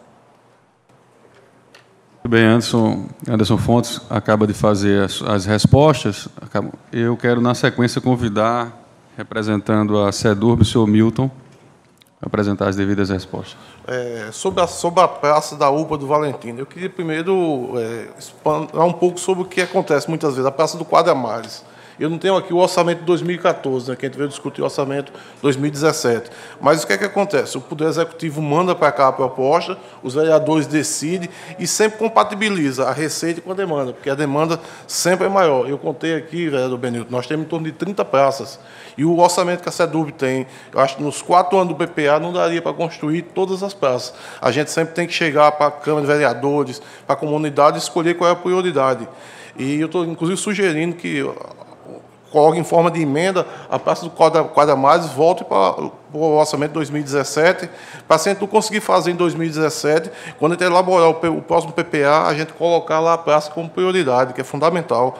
Muito bem, Anderson, Anderson Fontes acaba de fazer as, as respostas. Eu quero, na sequência, convidar, representando a SEDURB, o senhor Milton, a apresentar as devidas respostas. É, sobre, a, sobre a praça da U P A do Valentino, eu queria primeiro é, explanar um pouco sobre o que acontece muitas vezes, a Praça do Quadra Mares. Eu não tenho aqui o orçamento de dois mil e quatorze, né, que a gente veio discutir o orçamento de dois mil e dezessete. Mas o que é que acontece? O Poder Executivo manda para cá a proposta, os vereadores decidem e sempre compatibiliza a receita com a demanda, porque a demanda sempre é maior. Eu contei aqui, vereador Benilton, nós temos em torno de trinta praças. E o orçamento que a SEDUB tem, eu acho que nos quatro anos do P P A não daria para construir todas as praças. A gente sempre tem que chegar para a Câmara de Vereadores, para a comunidade, e escolher qual é a prioridade. E eu estou, inclusive, sugerindo que coloque em forma de emenda a Praça do Quadra Mais volte para o orçamento de dois mil e dezessete, para se a gente não conseguir fazer em dois mil e dezessete, quando a gente elaborar o próximo P P A, a gente colocar lá a praça como prioridade, que é fundamental.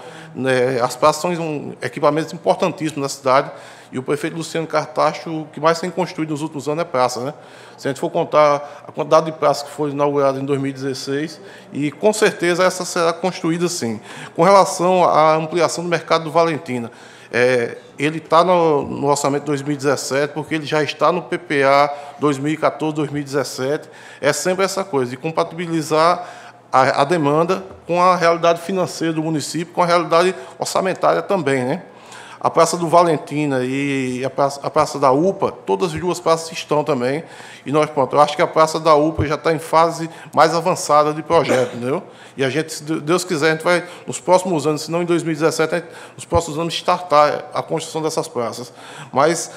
As praças são equipamentos importantíssimos na cidade, e o prefeito Luciano Cartacho, o que mais tem construído nos últimos anos é praça, né? Se a gente for contar a quantidade de praças que foi inaugurada em dois mil e dezesseis, e com certeza essa será construída sim. Com relação à ampliação do mercado do Valentina, é, ele está no, no orçamento de dois mil e dezessete, porque ele já está no P P A dois mil e quatorze, dois mil e dezessete, é sempre essa coisa, de compatibilizar a, a demanda com a realidade financeira do município, com a realidade orçamentária também, né? A Praça do Valentina e a Praça, a Praça da U P A, todas as duas praças estão também. E nós, pronto, eu acho que a Praça da U P A já está em fase mais avançada de projeto, entendeu? E a gente, se Deus quiser, a gente vai, nos próximos anos, se não em dois mil e dezessete, gente, nos próximos anos, startar a construção dessas praças. Mas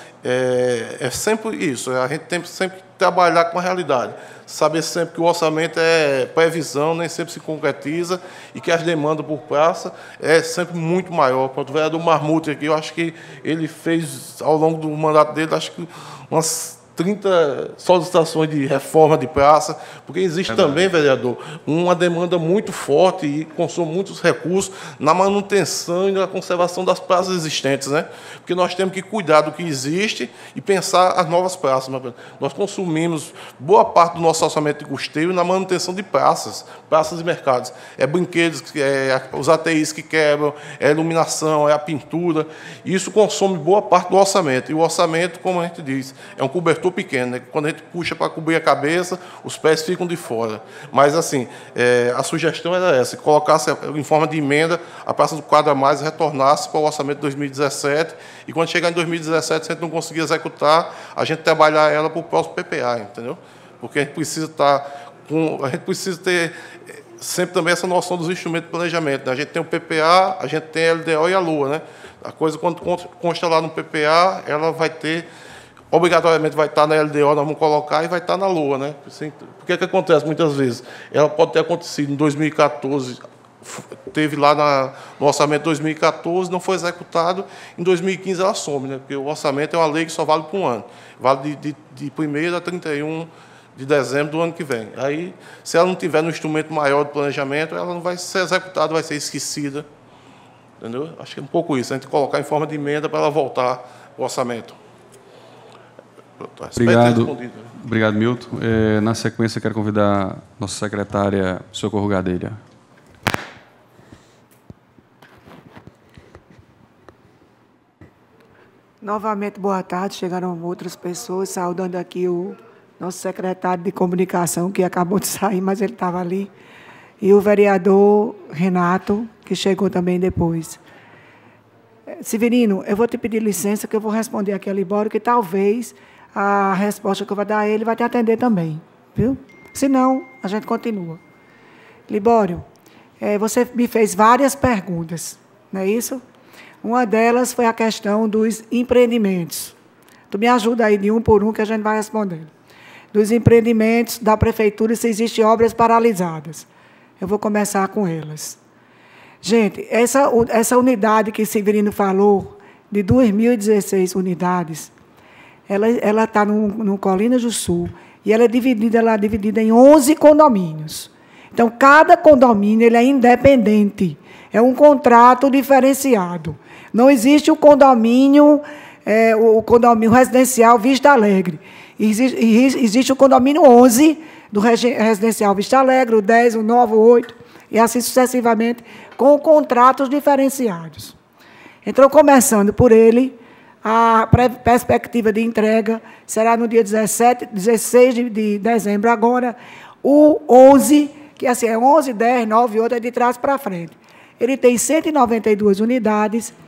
é, é sempre isso, a gente tem sempre que trabalhar com a realidade. Saber sempre que o orçamento é previsão, nem sempre se concretiza, e que as demandas por praça é sempre muito maior. O vereador Marmute aqui, eu acho que ele fez, ao longo do mandato dele, acho que umas trinta solicitações de reforma de praça, porque existe é também, vereador, uma demanda muito forte e consome muitos recursos na manutenção e na conservação das praças existentes, né? Porque nós temos que cuidar do que existe e pensar as novas praças. Nós consumimos boa parte do nosso orçamento de custeio na manutenção de praças, praças e mercados. É brinquedos, é os A T Is que quebram, é a iluminação, é a pintura. E isso consome boa parte do orçamento. E o orçamento, como a gente diz, é um cobertor pequeno, né? Quando a gente puxa para cobrir a cabeça, os pés ficam de fora. Mas, assim, é, a sugestão era essa, colocasse em forma de emenda a Praça do Quadra Mais retornasse para o orçamento de dois mil e dezessete, e quando chegar em dois mil e dezessete, se a gente não conseguir executar, a gente trabalhar ela para o próximo P P A, entendeu? Porque a gente precisa estar com, a gente precisa ter sempre também essa noção dos instrumentos de planejamento, né? A gente tem o P P A, a gente tem a L D O e a Lua, né? A coisa, quando consta lá no P P A, ela vai ter, obrigatoriamente vai estar na L D O, nós vamos colocar, e vai estar na Lua, né? Assim, o que é que acontece muitas vezes? Ela pode ter acontecido em dois mil e quatorze, teve lá na, no orçamento de dois mil e quatorze, não foi executado, em dois mil e quinze ela some, né? Porque o orçamento é uma lei que só vale por um ano, vale de, de, de primeiro a trinta e um de dezembro do ano que vem. Aí, se ela não tiver no instrumento maior de planejamento, ela não vai ser executada, vai ser esquecida. Entendeu? Acho que é um pouco isso, a gente colocar em forma de emenda para ela voltar ao orçamento. Obrigado, obrigado, Milton. É, na sequência, quero convidar a nossa secretária Socorro Gadelha. Novamente, boa tarde. Chegaram outras pessoas, saudando aqui o nosso secretário de comunicação, que acabou de sair, mas ele estava ali, e o vereador Renato, que chegou também depois. Severino, eu vou te pedir licença, que eu vou responder aqui a Libório, que talvez a resposta que eu vou dar a ele vai te atender também, viu? Se não, a gente continua. Libório, é, você me fez várias perguntas, não é isso? Uma delas foi a questão dos empreendimentos. Tu me ajuda aí de um por um que a gente vai respondendo. Dos empreendimentos da prefeitura, se existem obras paralisadas. Eu vou começar com elas. Gente, essa, essa unidade que Severino falou, de duas mil e dezesseis unidades, ela está no, no Colinas do Sul, e ela é dividida, ela é dividida em onze condomínios. Então, cada condomínio ele é independente, é um contrato diferenciado. Não existe o condomínio, é, o condomínio residencial Vista Alegre. Existe, existe o condomínio onze, do residencial Vista Alegre, o dez, o nove, o oito, e assim sucessivamente, com contratos diferenciados. Então, começando por ele, a perspectiva de entrega será no dia dezessete, dezesseis de dezembro agora, o onze, que assim é onze, dez, nove, oito, é de trás para frente. Ele tem cento e noventa e duas unidades,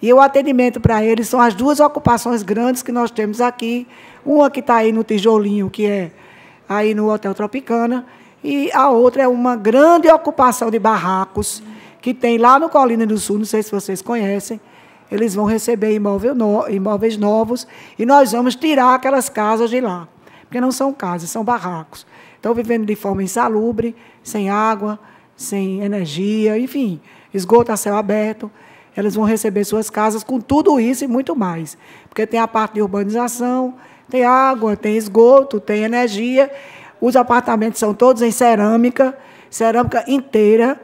E o atendimento para eles são as duas ocupações grandes que nós temos aqui. Uma que está aí no Tijolinho, que é aí no Hotel Tropicana, e a outra é uma grande ocupação de barracos que tem lá no Colina do Sul, não sei se vocês conhecem. Eles vão receber imóvel no, imóveis novos e nós vamos tirar aquelas casas de lá, porque não são casas, são barracos. Estão vivendo de forma insalubre, sem água, sem energia, enfim, esgoto a céu aberto. Eles vão receber suas casas com tudo isso e muito mais, porque tem a parte de urbanização, tem água, tem esgoto, tem energia. Os apartamentos são todos em cerâmica, cerâmica inteira.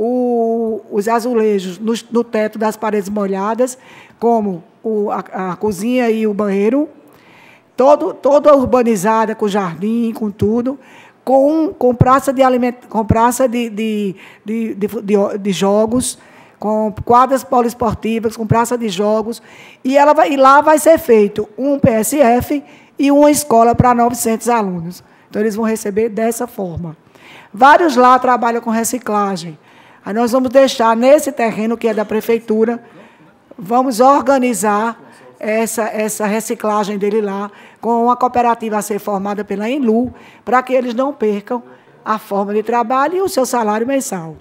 O, os azulejos no, no teto das paredes molhadas, como o, a, a cozinha e o banheiro, todo, toda urbanizada, com jardim, com tudo, com, com praça, de, aliment, com praça de, de, de, de, de, de jogos, com quadras poliesportivas, com praça de jogos, e, ela vai, e lá vai ser feito um P S F e uma escola para novecentos alunos. Então, eles vão receber dessa forma. Vários lá trabalham com reciclagem. Aí nós vamos deixar nesse terreno, que é da prefeitura, vamos organizar essa, essa reciclagem dele lá, com uma cooperativa a ser formada pela Enlu, para que eles não percam a forma de trabalho e o seu salário mensal.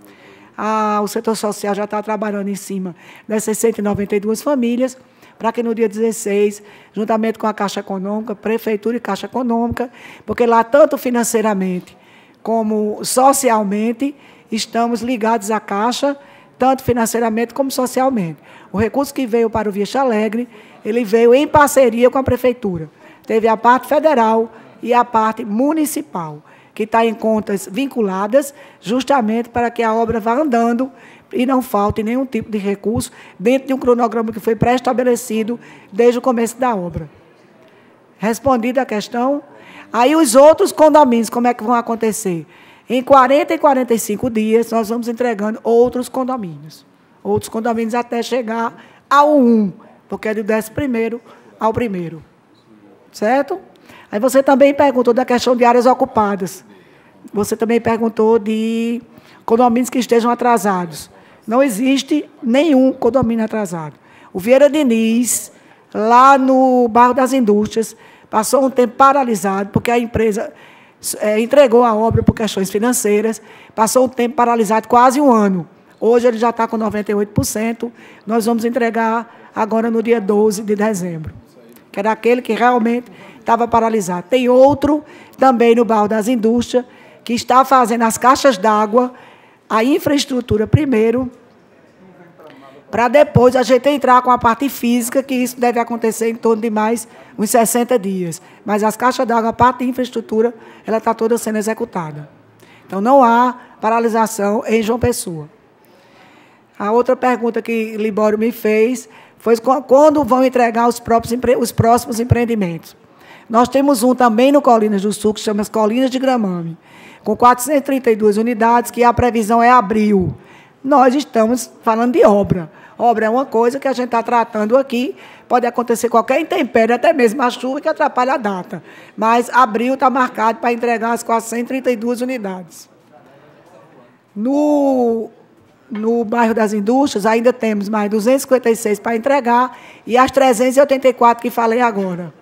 Ah, o setor social já está trabalhando em cima dessas cento e noventa e duas famílias, para que no dia dezesseis, juntamente com a Caixa Econômica, Prefeitura e Caixa Econômica, porque lá, tanto financeiramente como socialmente, estamos ligados à Caixa, tanto financeiramente como socialmente. O recurso que veio para o Vista Alegre, ele veio em parceria com a Prefeitura. Teve a parte federal e a parte municipal, que está em contas vinculadas, justamente para que a obra vá andando e não falte nenhum tipo de recurso dentro de um cronograma que foi pré-estabelecido desde o começo da obra. Respondida a questão, aí os outros condomínios, como é que vão acontecer? Em quarenta e quarenta e cinco dias, nós vamos entregando outros condomínios. Outros condomínios até chegar ao um, porque é do décimo primeiro ao primeiro. Certo? Aí você também perguntou da questão de áreas ocupadas. Você também perguntou de condomínios que estejam atrasados. Não existe nenhum condomínio atrasado. O Vieira Diniz, lá no bairro das Indústrias, passou um tempo paralisado, porque a empresa é, entregou a obra por questões financeiras, passou um tempo paralisado, quase um ano. Hoje ele já está com noventa e oito por cento, nós vamos entregar agora no dia doze de dezembro, que era aquele que realmente estava paralisado. Tem outro também no bairro das Indústrias, que está fazendo as caixas d'água, a infraestrutura primeiro, para depois a gente entrar com a parte física, que isso deve acontecer em torno de mais uns sessenta dias. Mas as caixas d'água, a parte de infraestrutura, ela está toda sendo executada. Então, não há paralisação em João Pessoa. A outra pergunta que Libório me fez foi quando vão entregar os, próprios, os próximos empreendimentos. Nós temos um também no Colinas do Sul, que chama as Colinas de Gramame, com quatrocentas e trinta e duas unidades, que a previsão é abril. Nós estamos falando de obra. Obra é uma coisa que a gente está tratando aqui, pode acontecer qualquer intempérie, até mesmo a chuva, que atrapalha a data. Mas abril está marcado para entregar as quatrocentas e trinta e duas unidades. No, no bairro das Indústrias, ainda temos mais duzentas e cinquenta e seis para entregar, e as trezentas e oitenta e quatro que falei agora.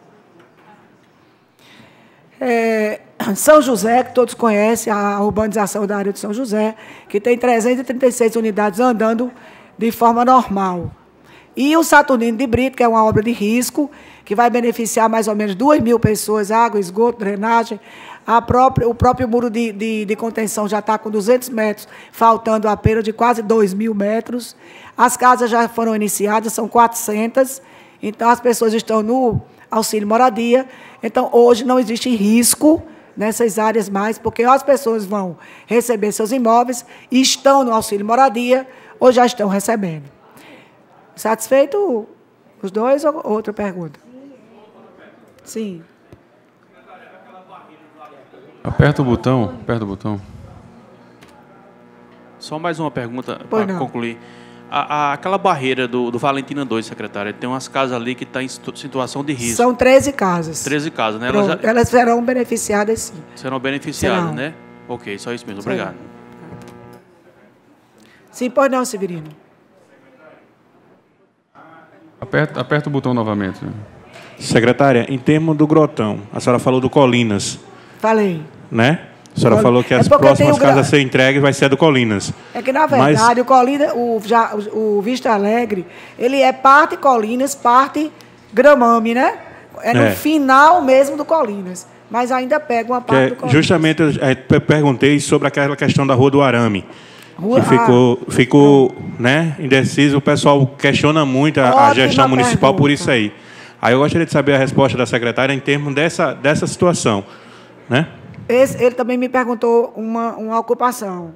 É, São José, que todos conhecem, a urbanização da área de São José, que tem trezentas e trinta e seis unidades andando de forma normal. E o Saturnino de Brito, que é uma obra de risco, que vai beneficiar mais ou menos duas mil pessoas, água, esgoto, drenagem. A própria, o próprio muro de, de, de contenção já está com duzentos metros, faltando a perda de quase dois mil metros. As casas já foram iniciadas, são quatrocentas, então as pessoas estão no auxílio moradia. Então, hoje não existe risco nessas áreas mais, porque as pessoas vão receber seus imóveis e estão no auxílio moradia ou já estão recebendo. Satisfeito os dois ou outra pergunta? Sim. Aperta o botão, aperta o botão. Só mais uma pergunta para concluir. A, a, aquela barreira do, do Valentina dois, secretária, tem umas casas ali que estão tá em situação de risco. São treze casas. treze casas, né? Elas, já... Elas serão beneficiadas, sim. Serão beneficiadas, serão. Né? Ok, só isso mesmo. Obrigado. Serão. Sim, pois não, Severino. Aperta, aperta o botão novamente. Secretária, em termos do Grotão, a senhora falou do Colinas. Falei. Né? A senhora Col... falou que as é próximas gra... casas a ser entregues vai ser a do Colinas. É que, na verdade, Mas... o, Colina, o, já, o Vista Alegre, ele é parte Colinas, parte Gramame, né? É no é. final mesmo do Colinas. Mas ainda pega uma parte é, do Colinas. Justamente, eu perguntei sobre aquela questão da Rua do Arame. Rua... Que ficou, ah, ficou né, indeciso. O pessoal questiona muito a, a gestão municipal pergunta. Por isso aí. Aí eu gostaria de saber a resposta da secretária em termos dessa, dessa situação. Né? Esse, ele também me perguntou uma, uma ocupação.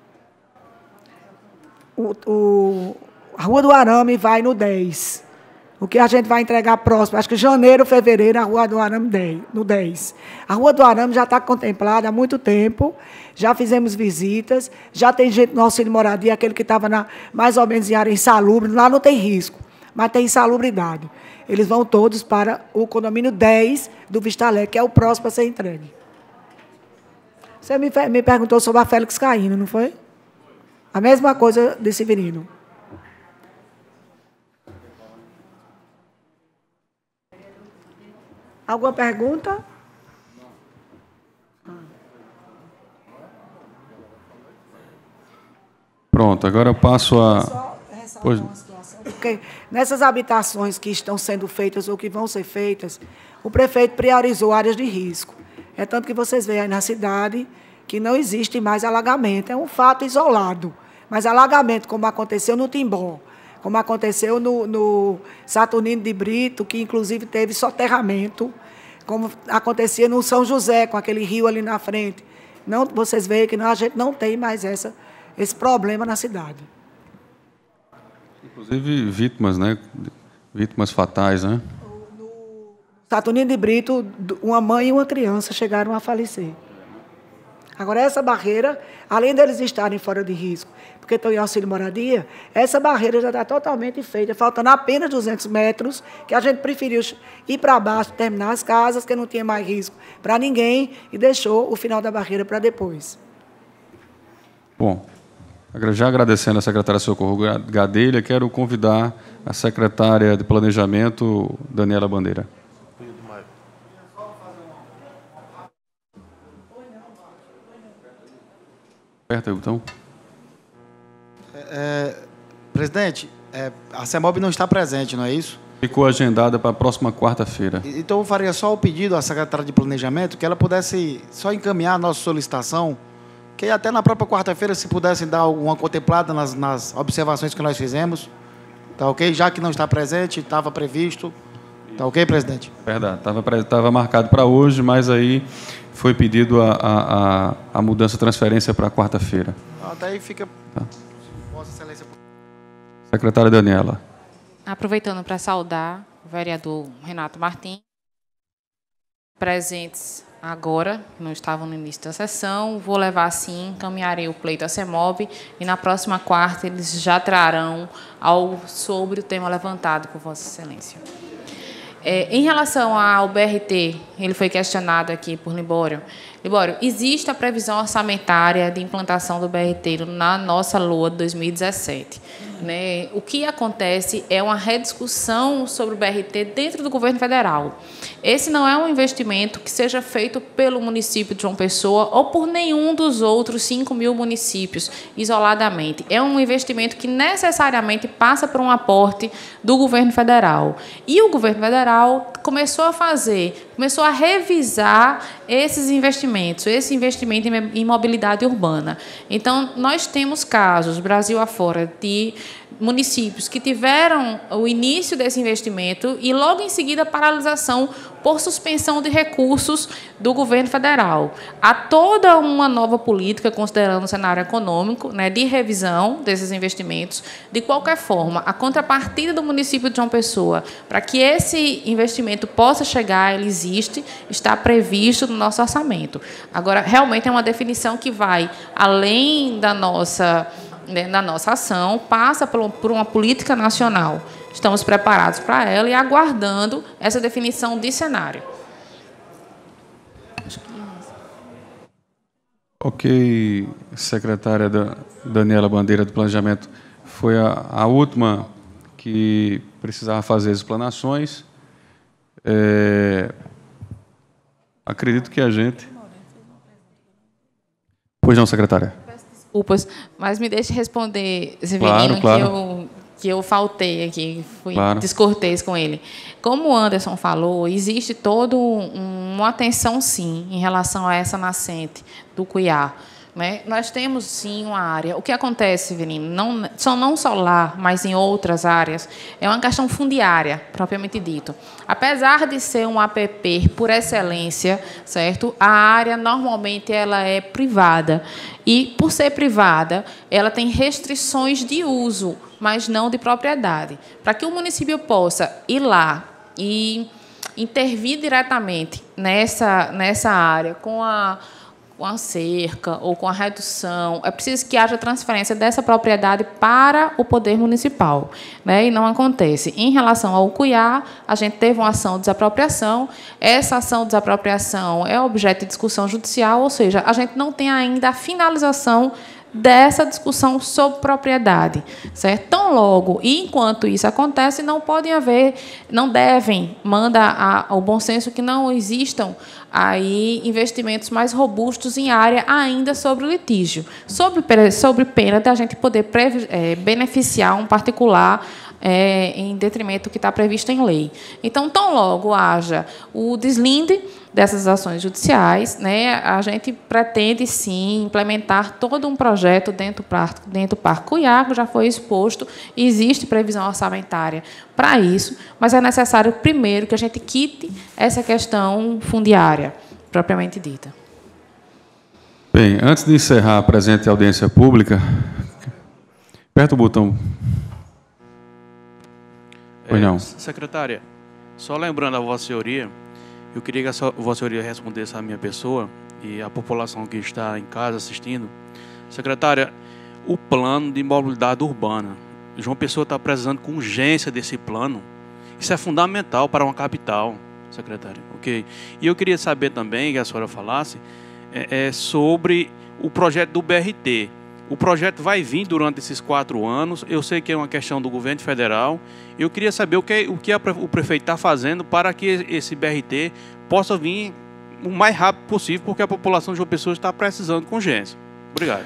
O, o, a Rua do Arame vai no dez. O que a gente vai entregar próximo? Acho que janeiro, fevereiro, a Rua do Arame dez, no dez. A Rua do Arame já está contemplada há muito tempo, já fizemos visitas, já tem gente no auxílio moradia, aquele que estava mais ou menos em área insalubre, lá não tem risco, mas tem insalubridade. Eles vão todos para o condomínio dez do Vista Alegre, que é o próximo a ser entregue. Você me, me perguntou sobre a Félix Caíno, não foi? A mesma coisa de Severino. Alguma pergunta? Pronto, agora eu passo a... Pois... Porque nessas habitações que estão sendo feitas ou que vão ser feitas, o prefeito priorizou áreas de risco. É tanto que vocês veem aí na cidade que não existe mais alagamento. É um fato isolado. Mas alagamento, como aconteceu no Timbó, como aconteceu no, no Saturnino de Brito, que inclusive teve soterramento, como acontecia no São José, com aquele rio ali na frente. Não, vocês veem que não, a gente não tem mais essa, esse problema na cidade. Inclusive vítimas, né? Vítimas fatais, né? No Saturnino de Brito, uma mãe e uma criança chegaram a falecer. Agora, essa barreira, além deles estarem fora de risco, porque estão em auxílio moradia, essa barreira já está totalmente feita, faltando apenas duzentos metros, que a gente preferiu ir para baixo, terminar as casas, que não tinha mais risco para ninguém, e deixou o final da barreira para depois. Bom, já agradecendo a secretária Socorro Gadelha, quero convidar a secretária de Planejamento, Daniela Bandeira. Aperta aí o botão. É, presidente, é, a CEMOB não está presente, não é isso? Ficou agendada para a próxima quarta-feira. Então, eu faria só o pedido à secretária de Planejamento que ela pudesse só encaminhar a nossa solicitação, que até na própria quarta-feira, se pudessem dar uma contemplada nas, nas observações que nós fizemos, tá ok? Já que não está presente, estava previsto, tá ok, presidente? Verdade, estava estava marcado para hoje, mas aí foi pedido a, a, a mudança, a transferência para quarta-feira. Até aí fica... Tá. Vossa Excelência. Secretária Daniela. Aproveitando para saudar o vereador Renato Martins, presentes agora, que não estavam no início da sessão, vou levar assim, encaminharei o pleito à CEMOB e na próxima quarta eles já trarão algo sobre o tema levantado por Vossa Excelência. É, em relação ao B R T, ele foi questionado aqui por Libório. Libório, existe a previsão orçamentária de implantação do B R T na nossa LOA de dois mil e dezessete. Né? O que acontece é uma rediscussão sobre o B R T dentro do governo federal. Esse não é um investimento que seja feito pelo município de João Pessoa ou por nenhum dos outros cinco mil municípios, isoladamente. É um investimento que necessariamente passa por um aporte do governo federal. E o governo federal começou a fazer, começou a revisar esses investimentos, esse investimento em mobilidade urbana. Então, nós temos casos, Brasil afora, de municípios que tiveram o início desse investimento e, logo em seguida, a paralisação por suspensão de recursos do governo federal. Há toda uma nova política, considerando o cenário econômico, né, de revisão desses investimentos. De qualquer forma, a contrapartida do município de João Pessoa, para que esse investimento possa chegar, ele existe, está previsto no nosso orçamento. Agora, realmente é uma definição que vai além da nossa... da nossa ação, passa por uma política nacional. Estamos preparados para ela e aguardando essa definição de cenário. Ok, secretária da Daniela Bandeira do Planejamento. Foi a, a última que precisava fazer as explanações. É, acredito que a gente... Pois não, secretária. Desculpas, mas me deixe responder, Claro, Severino, claro. que eu, que eu faltei aqui, fui Claro. descortês com ele. Como o Anderson falou, existe toda um, uma atenção, sim, em relação a essa nascente do Cuiá. Né? Nós temos, sim, uma área. O que acontece, Severino, não, só não só lá, mas em outras áreas, é uma questão fundiária, propriamente dito. Apesar de ser um A P P por excelência, certo? A área, normalmente, ela é privada. E, por ser privada, ela tem restrições de uso, mas não de propriedade. Para que o município possa ir lá e intervir diretamente nessa, nessa área com a... com a cerca ou com a redução, é preciso que haja transferência dessa propriedade para o poder municipal, né? E não acontece. Em relação ao Cuiá, a gente teve uma ação de desapropriação. Essa ação de desapropriação é objeto de discussão judicial, ou seja, a gente não tem ainda a finalização dessa discussão sobre propriedade, certo? Tão logo e enquanto isso acontece, não podem haver, não devem, manda ao bom senso que não existam aí investimentos mais robustos em área ainda sobre o litígio, sobre, sobre pena da gente poder pre, é, beneficiar um particular é, em detrimento do que está previsto em lei. Então, tão logo haja o deslinde dessas ações judiciais, né, a gente pretende, sim, implementar todo um projeto dentro, dentro do Parque Cuiá, que já foi exposto, existe previsão orçamentária para isso, mas é necessário, primeiro, que a gente quite essa questão fundiária, propriamente dita. Bem, antes de encerrar a presente audiência pública, aperta o botão. Pois não. É, secretária, só lembrando a Vossa Senhoria, eu queria que a Vossa Senhoria respondesse à minha pessoa e à população que está em casa assistindo. Secretária, o plano de mobilidade urbana, João Pessoa está precisando com urgência desse plano. Isso é fundamental para uma capital, secretária. Okay? E eu queria saber também, que a senhora falasse, é, é, sobre o projeto do B R T. O projeto vai vir durante esses quatro anos. Eu sei que é uma questão do governo federal. Eu queria saber o que, o que a, o prefeito está fazendo para que esse B R T possa vir o mais rápido possível, porque a população de João Pessoa está precisando com urgência. Obrigado.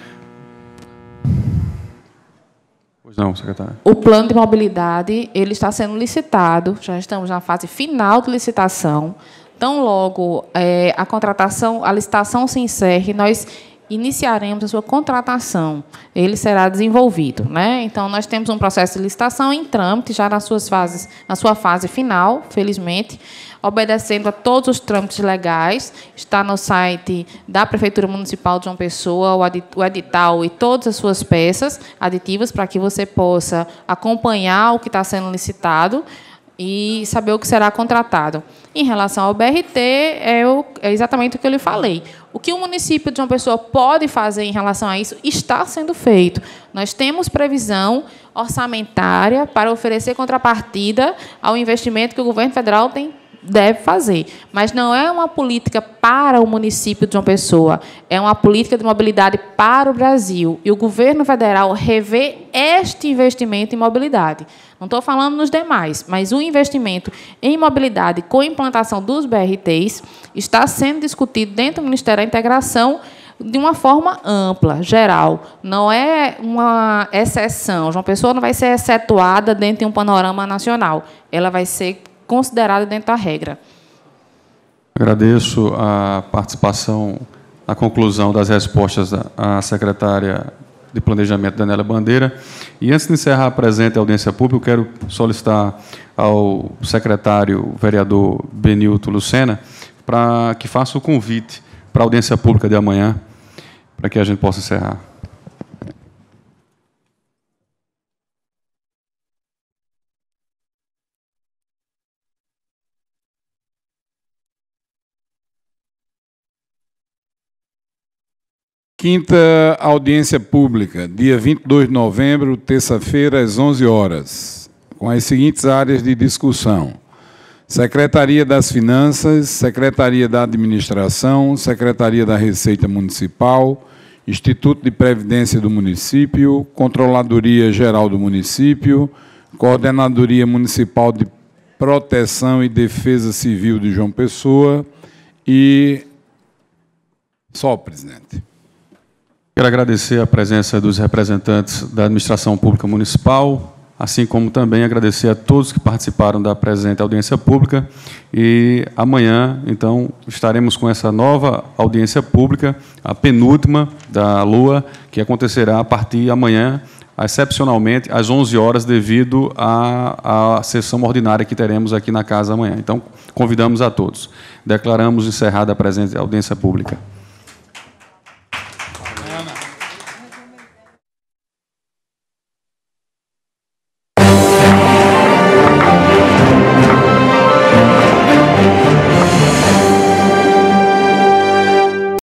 Pois não, secretário. O plano de mobilidade ele está sendo licitado. Já estamos na fase final de licitação. Tão logo é, a contratação, a licitação se encerre, nós iniciaremos a sua contratação. Ele será desenvolvido, né? Então, nós temos um processo de licitação em trâmite, já nas suas fases, na sua fase final, felizmente, obedecendo a todos os trâmites legais. Está no site da Prefeitura Municipal de João Pessoa, o edital e todas as suas peças aditivas, para que você possa acompanhar o que está sendo licitado e saber o que será contratado. Em relação ao B R T, é, o, é exatamente o que eu lhe falei. O que o município de João Pessoa pode fazer em relação a isso está sendo feito. Nós temos previsão orçamentária para oferecer contrapartida ao investimento que o governo federal tem, deve fazer. Mas não é uma política para o município de João Pessoa, é uma política de mobilidade para o Brasil. E o governo federal revê este investimento em mobilidade. Não estou falando nos demais, mas o investimento em mobilidade com implantação dos B R Ts está sendo discutido dentro do Ministério da Integração de uma forma ampla, geral. Não é uma exceção. João Pessoa não vai ser excetuada dentro de um panorama nacional. Ela vai ser considerada dentro da regra. Agradeço a participação na conclusão das respostas da secretária de Planejamento, Daniela Bandeira. E antes de encerrar a presente audiência pública, eu quero solicitar ao secretário vereador Benilton Lucena para que faça o convite para a audiência pública de amanhã, para que a gente possa encerrar. Quinta audiência pública, dia vinte e dois de novembro, terça-feira, às onze horas, com as seguintes áreas de discussão: Secretaria das Finanças, Secretaria da Administração, Secretaria da Receita Municipal, Instituto de Previdência do Município, Controladoria Geral do Município, Coordenadoria Municipal de Proteção e Defesa Civil de João Pessoa e... Só, presidente. Quero agradecer a presença dos representantes da Administração Pública Municipal, assim como também agradecer a todos que participaram da presente audiência pública. E amanhã, então, estaremos com essa nova audiência pública, a penúltima da Lua, que acontecerá a partir de amanhã, excepcionalmente, às onze horas, devido à, à sessão ordinária que teremos aqui na casa amanhã. Então, convidamos a todos. Declaramos encerrada a presente audiência pública.